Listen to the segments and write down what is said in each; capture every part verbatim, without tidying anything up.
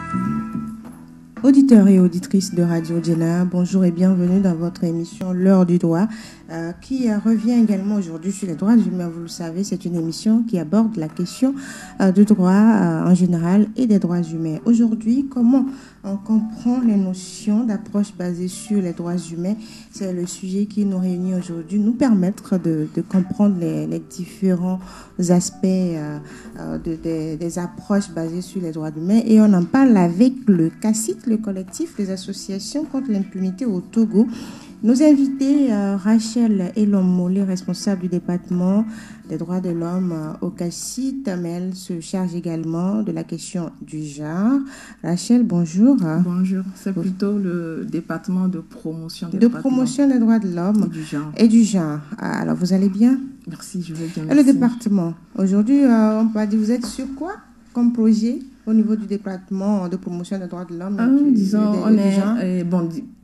Auditeurs et auditrices de Radio Djena, bonjour et bienvenue dans votre émission L'heure du droit, euh, qui euh, revient également aujourd'hui sur les droits humains. Vous le savez, c'est une émission qui aborde la question euh, du droit euh, en général et des droits humains. Aujourd'hui, comment on comprend les notions d'approche basée sur les droits humains? C'est le sujet qui nous réunit aujourd'hui, nous permettre de, de comprendre les, les différents aspects euh, euh, de, de, des approches basées sur les droits humains. Et on en parle avec le CACIT, le collectif des associations contre l'impunité au Togo. Nos invités, euh, Rachel Elom-Molé, responsable du département des droits de l'homme euh, au CACIT, mais elle se charge également de la question du genre. Rachel, bonjour. Bonjour, c'est plutôt le département de promotion des de droits promotion de des droits de l'homme et du genre. Et du genre. Alors, vous allez bien? Merci, je vais bien. Et le département, aujourd'hui, euh, on peut dire, vous êtes sur quoi comme projet au niveau du département de promotion des droits de l'homme? Ah, disons, on est, euh, bon,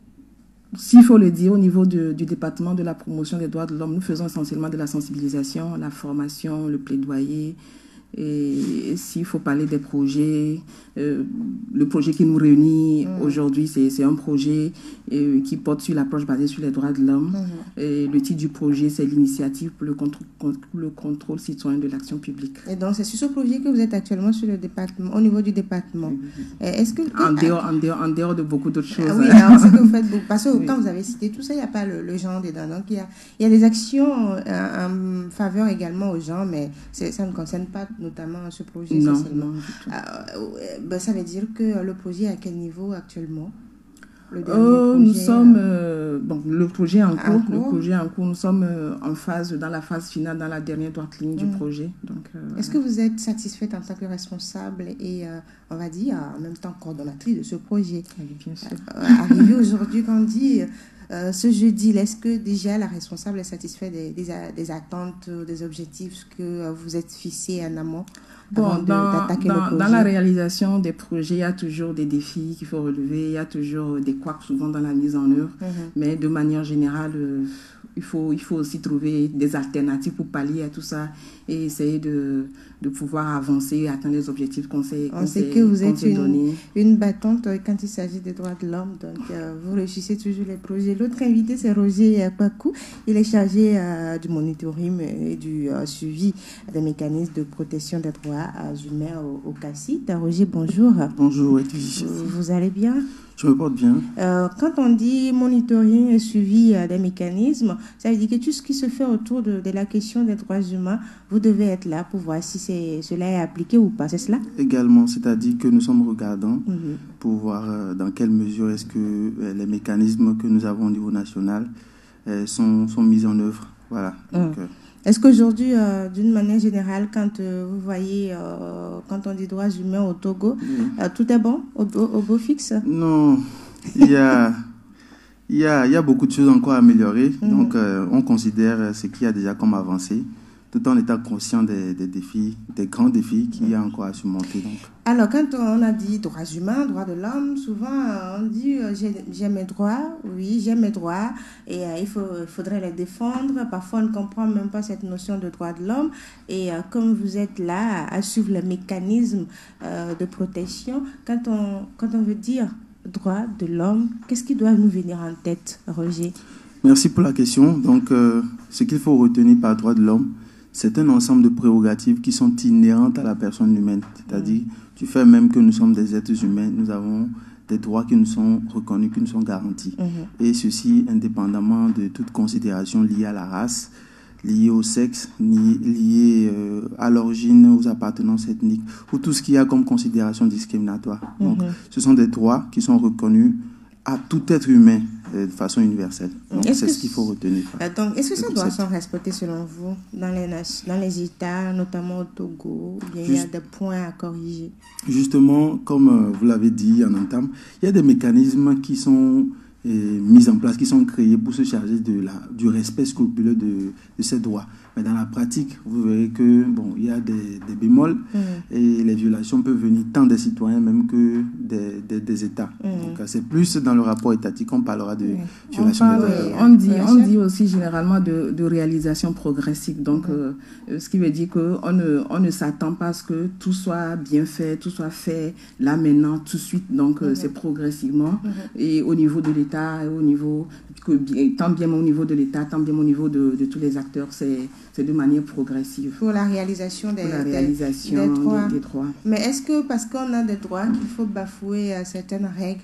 s'il faut le dire, au niveau de, du département de la promotion des droits de l'homme, nous faisons essentiellement de la sensibilisation, la formation, le plaidoyer. Et s'il faut parler des projets, euh, le projet qui nous réunit mmh. aujourd'hui, c'est, c'est un projet euh, qui porte sur l'approche basée sur les droits de l'homme. Mmh. Et le titre du projet, c'est l'initiative pour le contrôle, le contrôle citoyen de l'action publique. Et donc, c'est sur ce projet que vous êtes actuellement sur le département, au niveau du département. Mmh. Est-ce que, en, dehors, en, dehors, en dehors de beaucoup d'autres choses. Ah oui, alors c'est que vous faites beaucoup. Parce que oui. Quand vous avez cité tout ça, il n'y a pas le, le genre dedans. Donc, il y a, il y a des actions en, en faveur également aux gens, mais c'est, ça ne concerne pas notamment ce projet. Non, essentiellement. non du tout. Euh, ben, ça veut dire que le projet est à quel niveau actuellement? Le euh, projet, nous sommes euh, bon, le projet en cours, cours, le projet en cours. Nous sommes euh, en phase, dans la phase finale, dans la dernière droite ligne mmh. du projet. Donc, euh, est-ce que vous êtes satisfaite en tant que responsable et euh, on va dire en même temps coordonnatrice de ce projet? Oui, bien sûr. Euh, arrivé aujourd'hui, quand on dit euh, ce jeudi, est-ce que déjà la responsable est satisfaite des, des, des attentes, des objectifs que vous êtes fixés en amont? Bon, dans, dans, dans la réalisation des projets, il y a toujours des défis qu'il faut relever, il y a toujours des couacs souvent dans la mise en œuvre, mm-hmm. mais de manière générale, euh, il, faut, il faut aussi trouver des alternatives pour pallier à tout ça et essayer de, de pouvoir avancer et atteindre les objectifs qu'on s'est donnés. On sait que vous êtes une, une battante quand il s'agit des droits de l'homme, donc euh, vous réussissez toujours les projets. L'autre invité, c'est Roger Pakou, il est chargé euh, du monitoring et du euh, suivi des mécanismes de protection des droits humains au, au CACIT. Roger, bonjour. Bonjour. Vous, vous allez bien? Je me porte bien. Euh, quand on dit monitoring et suivi euh, des mécanismes, ça veut dire que tout ce qui se fait autour de, de la question des droits humains, vous devez être là pour voir si c'est, cela est appliqué ou pas, c'est cela? Également, c'est-à-dire que nous sommes regardants mm-hmm. pour voir euh, dans quelle mesure est-ce que euh, les mécanismes que nous avons au niveau national euh, sont, sont mis en œuvre. Voilà. Donc, mm. euh, Est-ce qu'aujourd'hui, euh, d'une manière générale, quand euh, vous voyez, euh, quand on dit droits humains au Togo, oui. euh, tout est bon au, au beau fixe? Non, il y a, il y a, il y a beaucoup de choses encore à améliorer. Mm-hmm. Donc, euh, on considère ce qu'il y a déjà comme avancé, tout en étant conscient des, des défis, des grands défis qu'il y a encore à surmonter. Donc. Alors, quand on a dit droits humains, droits de l'homme, souvent on dit euh, j'ai, j'ai mes droits, oui, j'ai mes droits, et euh, il, faut, il faudrait les défendre. Parfois, on ne comprend même pas cette notion de droits de l'homme. Et euh, comme vous êtes là à suivre les mécanismes euh, de protection, quand on, quand on veut dire droits de l'homme, qu'est-ce qui doit nous venir en tête, Roger? Merci pour la question. Donc, euh, ce qu'il faut retenir par droits de l'homme, c'est un ensemble de prérogatives qui sont inhérentes à la personne humaine. C'est-à-dire, mmh. du fait même que nous sommes des êtres humains, nous avons des droits qui nous sont reconnus, qui nous sont garantis. Mmh. Et ceci indépendamment de toute considération liée à la race, liée au sexe, ni liée euh, à l'origine, aux appartenances ethniques, ou tout ce qu'il y a comme considération discriminatoire. Mmh. Donc, ce sont des droits qui sont reconnus à tout être humain de façon universelle. Donc, est-ce c'est ce qu'il faut retenir. Donc, est-ce que ces droits sont respectés selon vous dans les, dans les États, notamment au Togo? Ou bien Juste, il y a des points à corriger? Justement, comme vous l'avez dit en entame, il y a des mécanismes qui sont et mises en place, qui sont créées pour se charger de la, du respect scrupuleux de, de ces droits. Mais dans la pratique, vous verrez que bon, il y a des, des bémols mmh. et les violations peuvent venir tant des citoyens même que des, des, des États. Mmh. Donc c'est plus dans le rapport étatique qu'on parlera de mmh. violation on, des parle, droits. On dit, on dit aussi généralement de, de réalisation progressive. Donc, mmh. euh, ce qui veut dire qu'on ne, on ne s'attend pas à ce que tout soit bien fait, tout soit fait là maintenant, tout de suite. Donc, mmh. c'est progressivement. Mmh. Et au niveau de l'État, au niveau, que, tant bien au niveau de l'État, tant bien au niveau de, de tous les acteurs, c'est, c'est de manière progressive. Pour la réalisation des, Pour la réalisation des, des, droits. Des, des droits. Mais est-ce que parce qu'on a des droits qu'il faut bafouer à certaines règles?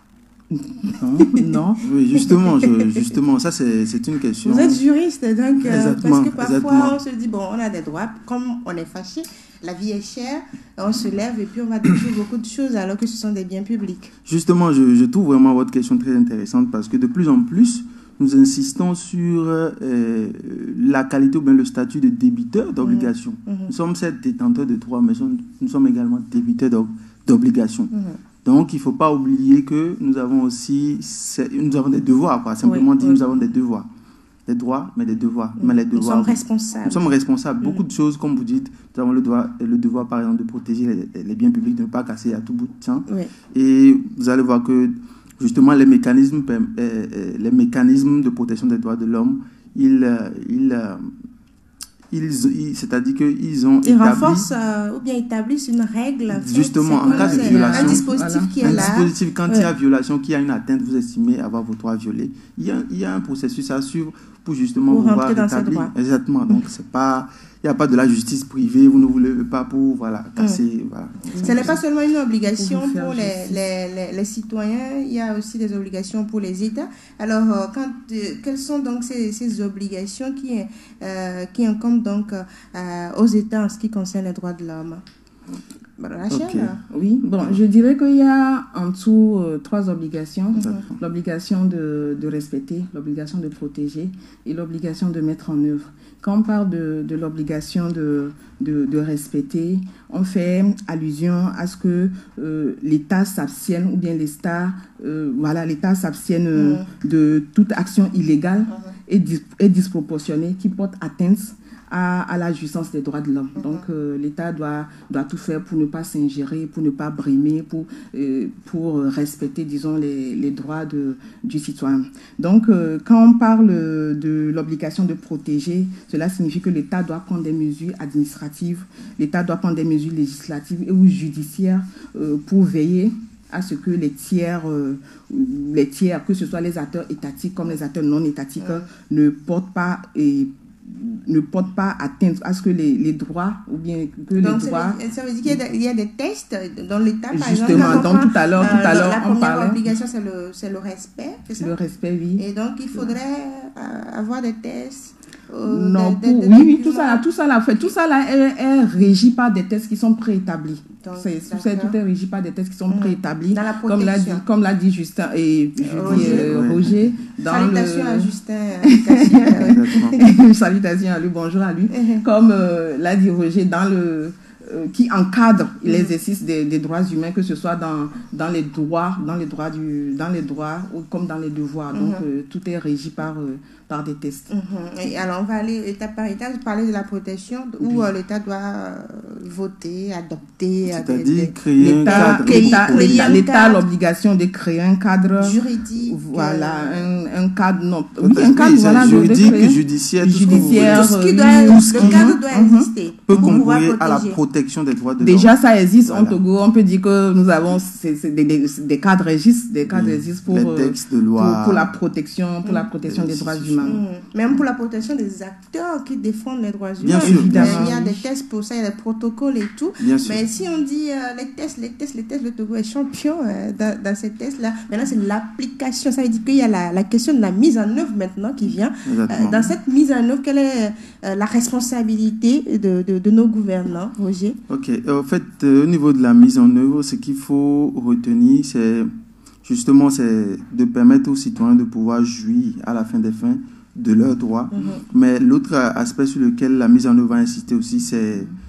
Non. non. Oui, justement, je, justement, ça c'est, c'est une question. Vous êtes juriste, donc euh, parce que parfois exactement. on se dit bon, on a des droits, comme on est fâché, la vie est chère, on se lève et puis on va détruire beaucoup de choses alors que ce sont des biens publics. Justement, je, je trouve vraiment votre question très intéressante parce que de plus en plus, nous insistons sur euh, la qualité ou bien le statut de débiteur d'obligation. Mmh. Mmh. Nous sommes certes détenteurs de droits, mais nous sommes également débiteurs d'obligations. Mmh. Donc, il ne faut pas oublier que nous avons aussi nous avons des devoirs. Quoi. Simplement oui, dit, oui. nous avons des devoirs. Des droits, mais des devoirs. Mmh. Mais les devoirs nous sommes responsables. Nous sommes responsables. Mmh. Beaucoup de choses, comme vous dites, nous avons le devoir, le devoir par exemple, de protéger les, les biens publics, de ne pas casser à tout bout de champ. Oui. Et vous allez voir que justement, les mécanismes, euh, les mécanismes de protection des droits de l'homme, ils, euh, ils, euh, ils, ils, c'est-à-dire qu'ils ont ils établi... renforcent euh, ou bien établissent une règle. En fait, justement, en cas de violation. Un dispositif voilà. qui est un là. Un dispositif, quand ouais. il y a violation, qu'il y a une atteinte, vous estimez avoir vos droits violés, il y a, il y a un processus à suivre pour justement pour pouvoir rétablir. Exactement. Donc, c'est pas... Il n'y a pas de la justice privée, vous ne voulez pas pour voilà, casser. Mmh. Voilà. Ce n'est pas seulement une obligation pour, pour les, les, les, les citoyens, il y a aussi des obligations pour les États. Alors, euh, quand, euh, quelles sont donc ces, ces obligations qui, euh, qui incombent donc, euh, aux États en ce qui concerne les droits de l'homme? Rachel, okay. Oui, bon, je dirais qu'il y a en tout euh, trois obligations. Mm-hmm. L'obligation de, de respecter, l'obligation de protéger et l'obligation de mettre en œuvre. Quand on parle de, de l'obligation de, de, de respecter, on fait allusion à ce que euh, l'État s'abstienne ou bien l'État, euh, voilà, l'État s'abstienne mm-hmm. de toute action illégale mm-hmm. et, dis, et disproportionnée qui porte atteinte À, à la jouissance des droits de l'homme. Mm-hmm. Donc, euh, l'État doit, doit tout faire pour ne pas s'ingérer, pour ne pas brimer, pour, euh, pour respecter, disons, les, les droits de, du citoyen. Donc, euh, quand on parle de l'obligation de protéger, cela signifie que l'État doit prendre des mesures administratives, l'État doit prendre des mesures législatives et ou judiciaires euh, pour veiller à ce que les tiers, euh, les tiers, que ce soit les acteurs étatiques comme les acteurs non étatiques, mm-hmm. ne portent pas et ne porte pas atteinte à ce que les, les droits ou bien que donc les droits... Ça veut dire qu'il y a des, il y a des tests dans l'État, par justement, exemple. Donc, tout à l'heure, tout à l'heure, la on première parlait... obligation, c'est le, c'est le respect, c'est ça? Le respect, oui. Et donc, il faudrait euh, avoir des tests... Euh, non, des, pour, des, des oui, oui, tout ça, là, tout ça là, fait, tout ça là est, est régi par des tests qui sont préétablis. C'est, c'est, tout est régi par des tests qui sont mmh. préétablis. Dans la comme l'a dit, comme l'a dit Justin et Roger. Euh, Roger dans Salutations le... à Justin. Salutations à lui, bonjour à lui. Mmh. Comme euh, l'a dit Roger, dans le euh, qui encadre mmh. l'exercice des, des droits humains, que ce soit dans dans les droits, dans les droits du, dans les droits ou comme dans les devoirs. Donc mmh. euh, tout est régi par euh, par des tests. Mm-hmm. Et alors, on va aller étape par étape, vous parlez de la protection, où oui. euh, l'État doit euh, voter, adopter... C'est-à-dire des, des, créer un cadre. L'État, l'État, l'État a l'obligation de créer un cadre... Juridique. Voilà, un, un cadre... Non, oui, un cadre, oui, voilà, juridique, de judiciaire, tout judiciaire, ce que vous voulez. Tout ce qui doit, le cadre doit mm-hmm. exister. Peut concourir à la protection des droits de l'homme. Déjà, ça existe voilà. en Togo. On peut dire que nous avont c'est, c'est des, des, des cadres existent, des cadres oui. existent pour, les textes de loi. pour, pour la protection, pour mm. la protection des droits humains. Mm. Même pour la protection des acteurs qui défendent les droits humains. Bien sûr, évidemment. Il y a des tests pour ça, il y a des protocoles et tout. Bien sûr. Mais si on dit euh, les tests, les tests, les tests, le Togo est champion euh, dans, dans ces tests-là. Maintenant, c'est l'application. Ça veut dire qu'il y a la, la question de la mise en œuvre maintenant qui vient. Euh, dans cette mise en œuvre, quelle est euh, la responsabilité de, de, de nos gouvernants, Roger? Ok. En fait, euh, au niveau de la mise en œuvre, ce qu'il faut retenir, c'est justement c'est de permettre aux citoyens de pouvoir jouir à la fin des fins de leurs droits. Mm-hmm. Mais l'autre aspect sur lequel la mise en œuvre va insister aussi, c'est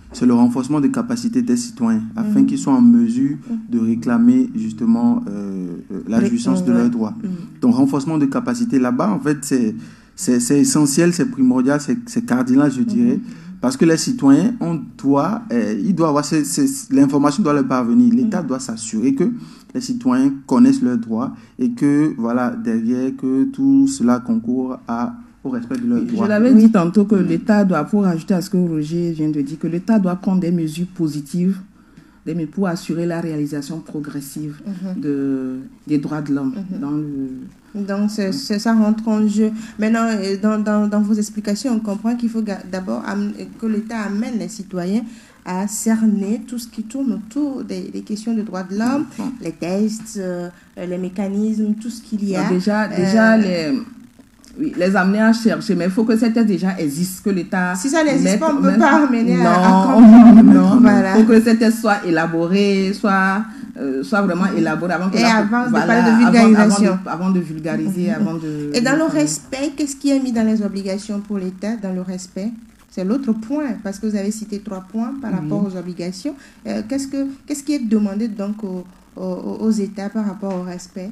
c'est le renforcement des capacités des citoyens, afin mmh. qu'ils soient en mesure de réclamer justement euh, la jouissance de leurs droits. Mmh. Donc, renforcement de capacités là-bas, en fait, c'est, c'est, c'est essentiel, c'est primordial, c'est, c'est cardinal, je dirais, mmh. parce que les citoyens, on doit, euh, ils doivent avoir, c'est, c'est, l'information doit leur parvenir. L'État mmh. doit s'assurer que les citoyens connaissent leurs droits et que, voilà, derrière, que tout cela concourt à au respect de leurs droits. Je l'avais oui. dit tantôt que l'État doit, pour ajouter à ce que Roger vient de dire, que l'État doit prendre des mesures positives des, pour assurer la réalisation progressive mm-hmm. de, des droits de l'homme. Mm-hmm. Dans le... Donc, c'est, c'est, ça rentre en jeu. Maintenant, dans, dans, dans vos explications, on comprend qu'il faut d'abord que l'État amène les citoyens à cerner tout ce qui tourne autour des, des questions de droits de l'homme, mm-hmm. les tests, euh, les mécanismes, tout ce qu'il y a. Donc déjà, euh, déjà les... Oui, les amener à chercher, mais il faut que ces tests déjà existent, que l'État... Si ça n'existe pas, on ne peut pas amener non, à, à comprendre. Non, voilà. Il faut que ces tests soient élaborés, soient, euh, soient vraiment élaborés avant que... Et la, avant de voilà, parler de vulgarisation. Avant, avant, de, avant de vulgariser, mm-hmm. avant de... Et dans le respect, qu'est-ce qui est mis dans les obligations pour l'État, dans le respect? C'est l'autre point, parce que vous avez cité trois points par rapport oui. aux obligations. Euh, qu'est-ce, que, qu'est-ce qui est demandé donc aux, aux, aux États par rapport au respect?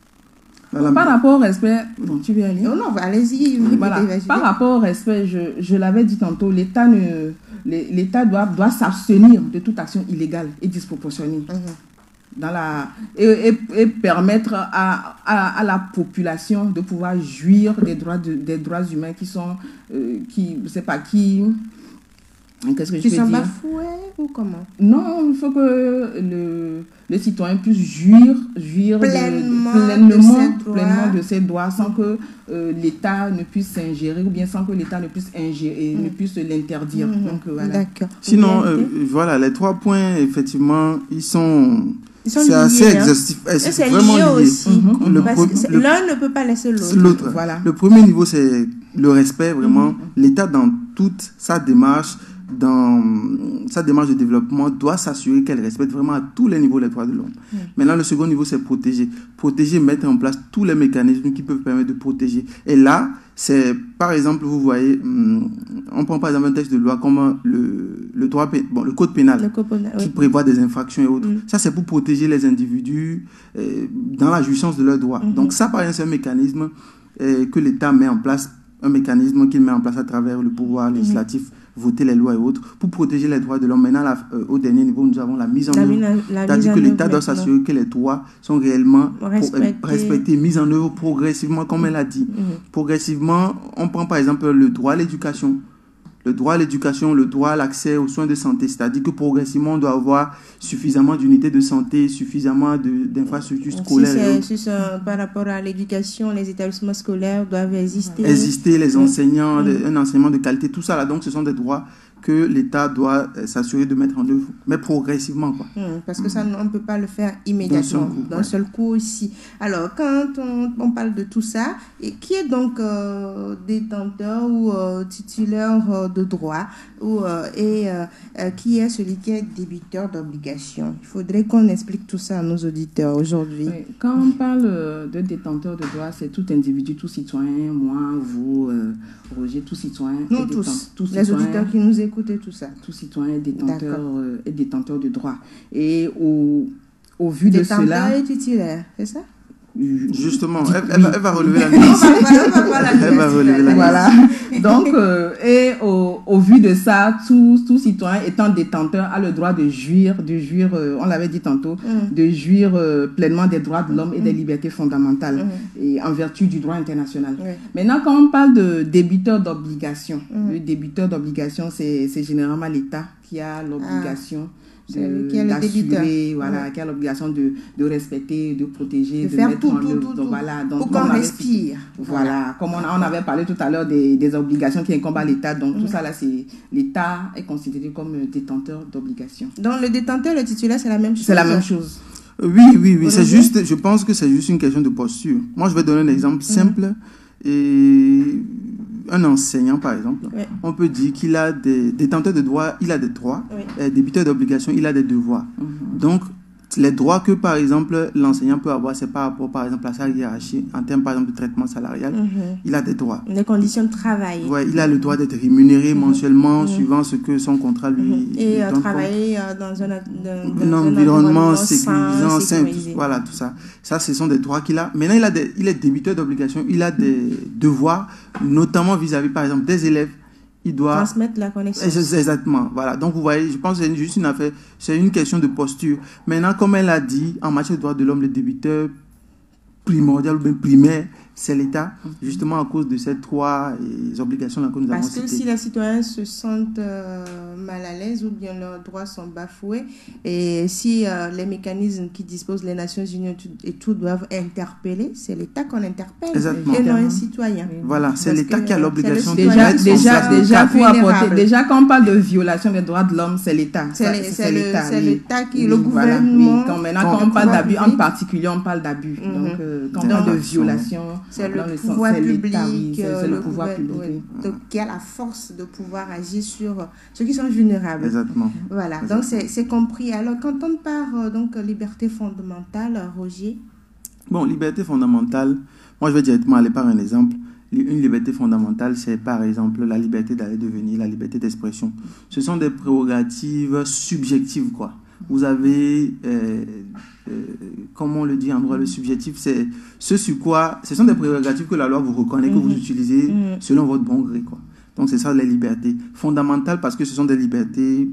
Voilà. Par rapport au respect, bon, tu veux aller? Non, non, allez-y. Voilà. Par rapport au respect, je, je l'avais dit tantôt, l'État, ne, l'État doit, doit s'abstenir de toute action illégale et disproportionnée. Mm-hmm. Dans la, et, et, et permettre à, à, à la population de pouvoir jouir des droits, de, des droits humains qui sont, euh, qui, je sais pas, qui... Qu'est-ce que je peux dire? Qui sont bafoués ou comment? Non, il faut que le, le citoyen puisse jouir, jouir pleinement, de, pleinement, de, ses pleinement de ses droits sans que euh, l'État ne puisse s'ingérer ou bien sans que l'État ne puisse ingérer, mmh. ne puisse l'interdire. Mmh. Donc, voilà. D'accord. Sinon, euh, voilà, les trois points, effectivement, ils sont... C'est liés, assez hein. exhaustif. C'est, c'est vraiment lié lié. aussi. Mm-hmm. Le Parce que le, l'un ne peut pas laisser l'autre. l'autre. Voilà. Le premier niveau, c'est le respect, vraiment. Mm-hmm. L'État, dans toute sa démarche, dans sa démarche de développement, doit s'assurer qu'elle respecte vraiment à tous les niveaux les droits de l'homme. Mm. Maintenant, le second niveau, c'est protéger. Protéger, mettre en place tous les mécanismes qui peuvent permettre de protéger. Et là, c'est, par exemple, vous voyez, on prend par exemple un texte de loi comme le, le, droit, bon, le code pénal, le code pénal qui oui. prévoit des infractions et autres. Mm. Ça, c'est pour protéger les individus euh, dans la jouissance de leurs droits. Mm-hmm. Donc ça, par exemple, c'est un mécanisme euh, que l'État met en place, un mécanisme qu'il met en place à travers le pouvoir législatif, mm-hmm. voter les lois et autres, pour protéger les droits de l'homme. Maintenant, là, euh, au dernier niveau, nous avons la mise en la œuvre. Mina, C'est-à-dire que l'État doit s'assurer que les droits sont réellement respectés, pro- respectés mis en œuvre progressivement, comme elle a dit. Mm-hmm. Progressivement, on prend par exemple le droit à l'éducation. Le droit à l'éducation, le droit à l'accès aux soins de santé. C'est-à-dire que progressivement, on doit avoir suffisamment d'unités de santé, suffisamment de, d'infrastructures scolaires. Si c'est, si c'est par rapport à l'éducation, les établissements scolaires doivent exister. Exister, les enseignants, mmh. un enseignement de qualité, tout ça là. Donc, ce sont des droits que l'État doit s'assurer de mettre en œuvre, mais progressivement, quoi. Mmh, parce que ça, on ne peut pas le faire immédiatement, d'un seul coup, ouais. aussi. Alors, quand on, on parle de tout ça, et qui est donc euh, détenteur ou euh, titulaire euh, de droit, ou, euh, et euh, euh, qui est celui qui est débiteur d'obligation? Il faudrait qu'on explique tout ça à nos auditeurs aujourd'hui. Oui, quand on parle de détenteur de droit, c'est tout individu, tout citoyen, moi, vous, euh, Roger, tout citoyen. Nous tous, détent- tout les citoyen, auditeurs qui nous écoutent et tout ça. Tout citoyen est détenteur, euh, est détenteur de droit. Et au, au vu de cela... Détenteur et titulaire, c'est ça? Justement, elle, elle, va, elle va relever la nuance. Elle va relever la Voilà. Donc, euh, et au, au vu de ça, tout, tout citoyen étant détenteur a le droit de jouir, de jouir, euh, on l'avait dit tantôt, mm. de jouir euh, pleinement des droits de l'homme mm. et des libertés fondamentales, mm. et en vertu du droit international. Mm. Maintenant, quand on parle de débiteur d'obligation, mm. le débiteur d'obligation, c'est, c'est généralement l'État qui a l'obligation. Ah. De, qui a le débiteur. Voilà, ouais. qui a l'obligation de, de respecter, de protéger, de, de faire mettre tout, en tout, œuvre. tout, donc, voilà, donc, pour qu'on respire. Voilà, voilà. Comme on, on avait parlé tout à l'heure des, des obligations qui incombent à l'État. Donc, mmh. tout ça là, c'est l'État est considéré comme détenteur d'obligations. Donc, le détenteur, le titulaire, c'est la même chose. C'est la même chose. Oui, oui, oui. C'est juste, je pense que c'est juste une question de posture. Moi, je vais donner un exemple simple. Mmh. Et un enseignant, par exemple, oui. on peut dire qu'il a des détenteurs de droits, il a des droits, oui. et débiteur d'obligations, il a des devoirs. Mm-hmm. Donc, les droits que, par exemple, l'enseignant peut avoir, c'est par rapport, par exemple, à sa hiérarchie, en termes, par exemple, de traitement salarial. Mm-hmm. Il a des droits. Les conditions de travail. Ouais, il a le droit d'être rémunéré mm-hmm. mensuellement, mm-hmm. suivant ce que son contrat lui mm-hmm. Et euh, travailler euh, dans un, dans, dans un, un environnement sécurisant, simple. Voilà, tout ça. Ça, ce sont des droits qu'il a. Maintenant, il, a des, il est débiteur d'obligations, il a des devoirs, notamment vis-à-vis, par exemple, des élèves. Il doit transmettre la connaissance. Exactement. Voilà. Donc, vous voyez, je pense que c'est juste une affaire, c'est une question de posture. Maintenant, comme elle a dit, en matière de droits de l'homme, le débiteur primordial ou bien primaire, c'est l'État, justement à cause de ces trois euh, obligations là que nous avons citées. Parce que si les citoyens se sentent euh, mal à l'aise ou bien leurs droits sont bafoués, et si euh, les mécanismes qui disposent les Nations Unies et tout doivent interpeller, c'est l'État qu'on interpelle. Exactement. Et non un citoyen. Voilà, c'est l'État qui a l'obligation de déjà, déjà, déjà, pour apporter, déjà, quand on parle de violation des droits de l'homme, c'est l'État. C'est l'État. C'est l'État qui, oui, le gouvernement. Voilà, oui. Maintenant, quand, quand on parle d'abus, en particulier, on parle d'abus. Mm-hmm. Donc, euh, quand on parle de violation, c'est le pouvoir public, oui, c'est le, le pouvoir public. Oui, donc, qui a la force de pouvoir agir sur ceux qui sont vulnérables. Exactement. Voilà, Exactement. donc c'est compris. Alors, quand on parle donc liberté fondamentale, Roger. Bon, liberté fondamentale, moi je vais directement aller par un exemple. Une liberté fondamentale, c'est par exemple la liberté d'aller et de venir, la liberté d'expression. Ce sont des prérogatives subjectives, quoi. Vous avez, euh, euh, comment on le dit en droit, le subjectif, c'est ce sur quoi, ce sont des prérogatives que la loi vous reconnaît, que mmh. vous utilisez mmh. selon votre bon gré, quoi. Donc c'est ça les libertés fondamentales, parce que ce sont des libertés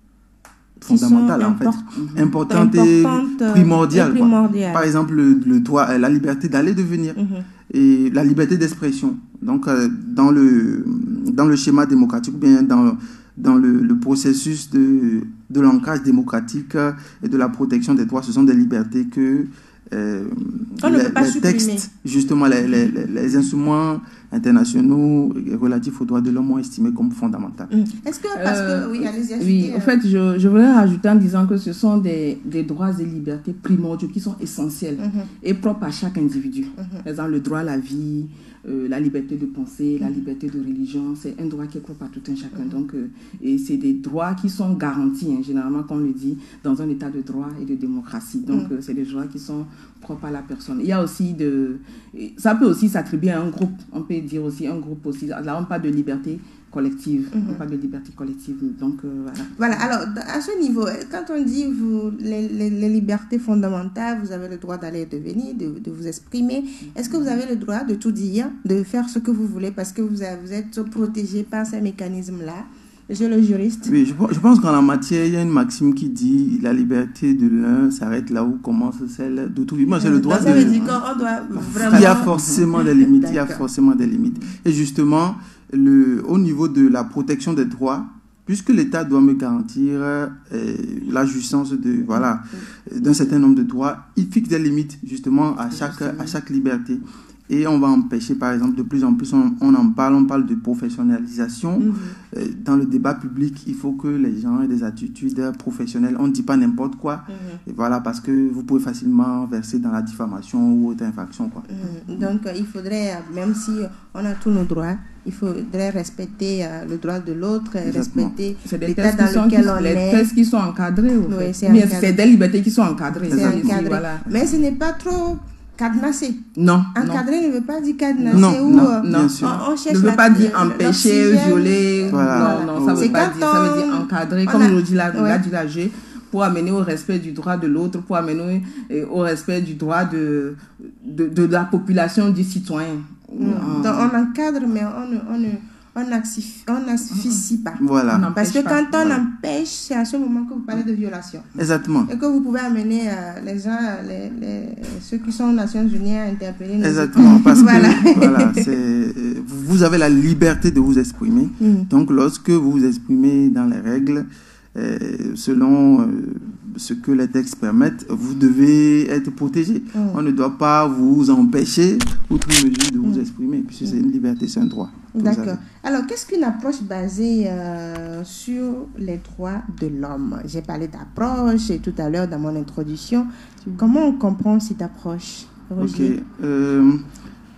fondamentales en fait, mmh. importantes et primordiales. Et primordiales. Par exemple, le, le droit, la liberté d'aller et de venir mmh. et la liberté d'expression. Donc euh, dans le dans le schéma démocratique, ou bien dans dans le, le processus de, de l'ancrage démocratique et de la protection des droits, ce sont des libertés que euh, les, les textes, justement, les, les, les instruments internationaux relatifs aux droits de l'homme ont estimé comme fondamentales. Est-ce que, parce euh, que, oui, allez-y, oui, en fait, je, je voudrais rajouter en disant que ce sont des, des droits et libertés primordiaux qui sont essentiels mm-hmm. et propres à chaque individu. Mm-hmm. Par exemple, le droit à la vie, Euh, la liberté de penser, la liberté de religion, c'est un droit qui est propre à tout un chacun. Donc, euh, et c'est des droits qui sont garantis, hein, généralement, comme on le dit, dans un état de droit et de démocratie. Donc, mm. euh, c'est des droits qui sont propres à la personne. Il y a aussi de... Ça peut aussi s'attribuer à un groupe. On peut dire aussi un groupe aussi. Là, on parle de liberté collective. Mm-hmm. On parle de liberté collective. Donc, euh, voilà. Voilà. Alors, à ce niveau, quand on dit vous, les, les, les libertés fondamentales, vous avez le droit d'aller et de venir, de, de vous exprimer. Est-ce que vous avez le droit de tout dire, de faire ce que vous voulez parce que vous, avez, vous êtes protégé par ces mécanismes-là? Je le juriste. Oui, je, je pense qu'en la matière, il y a une maxime qui dit la liberté de l'un s'arrête là où commence celle de tout. Moi, c'est le droit ça de... veut dire qu'on doit vraiment... Il y a forcément des limites. Il y a forcément des limites. Et justement, le, au niveau de la protection des droits, puisque l'État doit me garantir euh, la jouissance de, voilà, d'un certain nombre de droits, il fixe des limites justement à chaque, à chaque liberté. Et on va empêcher, par exemple, de plus en plus, on, on en parle, on parle de professionnalisation. Mmh. Euh, dans le débat public, il faut que les gens aient des attitudes professionnelles. On ne dit pas n'importe quoi. Mmh. Et voilà, parce que vous pouvez facilement verser dans la diffamation ou autre infraction, quoi. Mmh. Donc, euh, il faudrait, même si on a tous nos droits, il faudrait respecter euh, le droit de l'autre, respecter l'état dans lequel qui, on les est. Les tests qui sont encadrés. Oui, c'est c'est des libertés qui sont encadrées. C'est encadré. Voilà. Mais ce n'est pas trop... cadenassé. Non. Encadré non. ne veut pas dire cadenassé. Non, ou, non, euh, bien sûr. On, on cherche ne veut la, pas dire empêcher, violer. Voilà. Non, non, ça ne veut pas dire. Ça veut dire encadrer, comme a, nous dit la, ouais. la dit la G, pour amener au respect du droit de l'autre, pour amener euh, au respect du droit de, de, de la population, du citoyen. Mm. Euh, Donc on encadre, mais on ne... On ne on n'asphyxie pas. Voilà. Parce que pas. quand on voilà. empêche, c'est à ce moment que vous parlez de violation. Exactement. Et que vous pouvez amener euh, les gens, les, les, ceux qui sont aux Nations Unies à interpeller. Exactement. Parce voilà. que voilà, c'est, vous avez la liberté de vous exprimer. Mm. Donc, lorsque vous vous exprimez dans les règles, euh, selon euh, ce que les textes permettent, vous devez être protégé. Mm. On ne doit pas vous empêcher, outre mesure, de vous mm. exprimer, puisque mm. c'est une liberté, c'est un droit. D'accord. Alors, qu'est-ce qu'une approche basée euh, sur les droits de l'homme? J'ai parlé d'approche tout à l'heure dans mon introduction. Comment on comprend cette approche, Roger? Ok. Euh,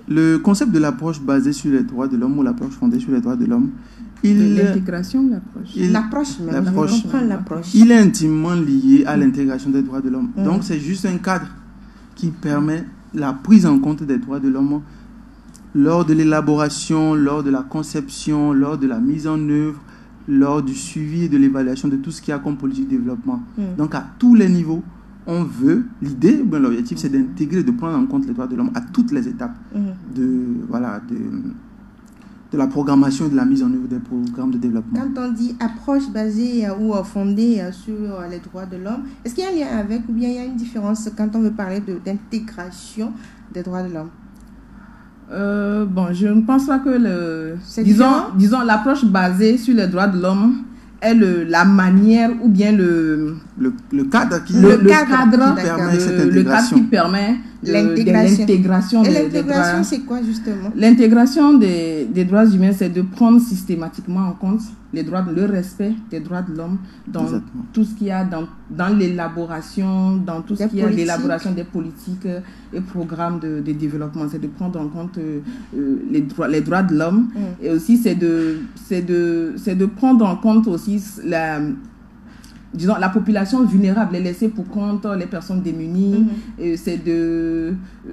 Le concept de l'approche basée sur les droits de l'homme ou l'approche fondée sur les droits de l'homme, il, l'intégration de l'approche. L'approche, même. L'approche, l'approche. Il est intimement lié à l'intégration des droits de l'homme. Mm. Donc, c'est juste un cadre qui permet la prise en compte des droits de l'homme lors de l'élaboration, lors de la conception, lors de la mise en œuvre, lors du suivi et de l'évaluation de tout ce qu'il y a comme politique de développement. Mm. Donc, à tous les niveaux, on veut, l'idée, ben, l'objectif, c'est d'intégrer, de prendre en compte les droits de l'homme à toutes les étapes mm. de, voilà, de, de la programmation et de la mise en œuvre des programmes de développement. Quand on dit approche basée euh, ou euh, fondée euh, sur euh, les droits de l'homme, est-ce qu'il y a un lien avec ou bien il y a une différence quand on veut parler de, d'intégration des droits de l'homme? Euh, bon, je ne pense pas que le, disons, disons l'approche basée sur les droits de l'homme est le, la manière ou bien le, le, le cadre qui, le, le cadre, cadre qui permet le, cette le cadre qui permet de, l'intégration. De l'intégration. Et l'intégration, c'est quoi justement? L'intégration des, des droits humains, c'est de prendre systématiquement en compte les droits, le respect des droits de l'homme dans Exactement. Tout ce qu'il y a dans, dans l'élaboration, dans tout ce qui est l'élaboration des politiques et programmes de, de développement. C'est de prendre en compte euh, les, droits, les droits de l'homme. Mm. Et aussi, c'est de, c'est de, c'est de prendre en compte aussi la... disons, la population vulnérable, les laisser pour compte, les personnes démunies, mm-hmm. et c'est de,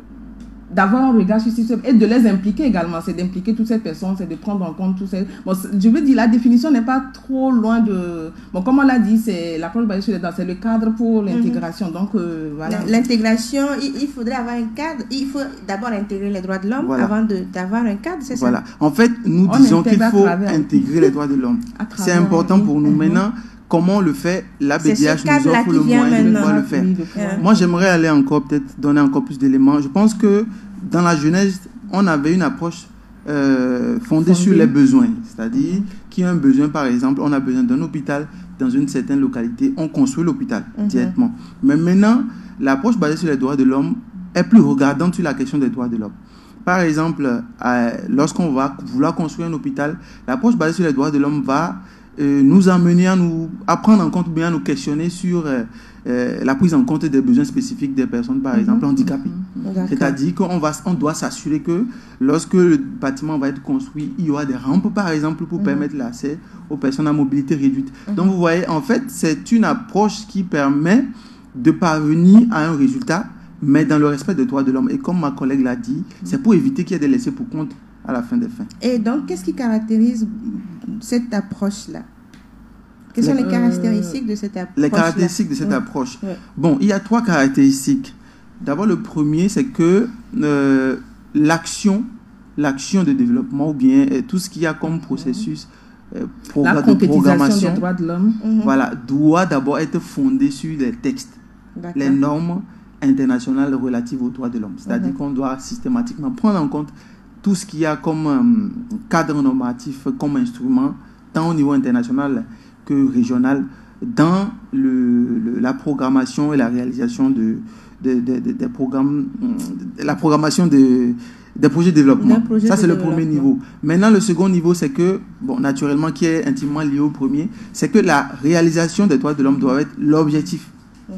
d'avoir un regard sur ce système et de les impliquer également. C'est d'impliquer toutes ces personnes, c'est de prendre en compte toutes ces... Bon, je veux dire, la définition n'est pas trop loin de... Bon, comme on l'a dit, c'est l'approche basée sur les droits, c'est le cadre pour l'intégration. Mm-hmm. Donc, euh, voilà. L'intégration, il, il faudrait avoir un cadre. Il faut d'abord intégrer les droits de l'homme voilà. avant de, d'avoir un cadre, c'est voilà. ça? En fait, nous on disons qu'il faut intégrer les droits de l'homme. C'est important pour nous. Mm-hmm. Maintenant, comment on le fait? La B D H nous offre le moyen de pouvoir le faire. Yeah. Moi, j'aimerais aller encore, peut-être donner encore plus d'éléments. Je pense que dans la Genèse, on avait une approche euh, fondée Fondé. sur les besoins. C'est-à-dire, mm-hmm. qu'il y a un besoin, par exemple, on a besoin d'un hôpital dans une certaine localité, on construit l'hôpital mm-hmm. directement. Mais maintenant, l'approche basée sur les droits de l'homme est plus regardante sur la question des droits de l'homme. Par exemple, euh, lorsqu'on va vouloir construire un hôpital, l'approche basée sur les droits de l'homme va Euh, nous amener à nous à prendre en compte, bien à nous questionner sur euh, euh, la prise en compte des besoins spécifiques des personnes, par mm-hmm. exemple handicapées. Mm-hmm. C'est-à-dire qu'on va, on doit s'assurer que lorsque le bâtiment va être construit, il y aura des rampes, par exemple, pour mm-hmm. permettre l'accès aux personnes à mobilité réduite. Mm-hmm. Donc, vous voyez, en fait, c'est une approche qui permet de parvenir à un résultat, mais dans le respect des droits de l'homme. Et comme ma collègue l'a dit, mm-hmm. c'est pour éviter qu'il y ait des laissés pour compte à la fin des fins. Et donc, qu'est-ce qui caractérise cette approche-là? Quelles sont les, les caractéristiques de cette approche? Les caractéristiques de cette ouais. approche. Ouais. Bon, il y a trois caractéristiques. D'abord, le premier, c'est que euh, l'action, l'action de développement ou bien euh, tout ce qu'il y a comme processus euh, la de programmation des droits de l'homme, mm-hmm. voilà, doit d'abord être fondé sur les textes, D'accord. les normes internationales relatives aux droits de l'homme. C'est-à-dire mm-hmm. qu'on doit systématiquement prendre en compte tout ce qu'il y a comme euh, cadre normatif, comme instrument, tant au niveau international que régional, dans le, le, la programmation et la réalisation de, de, de, de, des programmes, de la programmation de, des projets de développement. Projet Ça, c'est le premier niveau. Maintenant, le second niveau, c'est que, bon, naturellement, qui est intimement lié au premier, c'est que la réalisation des droits de l'homme doit être l'objectif mmh.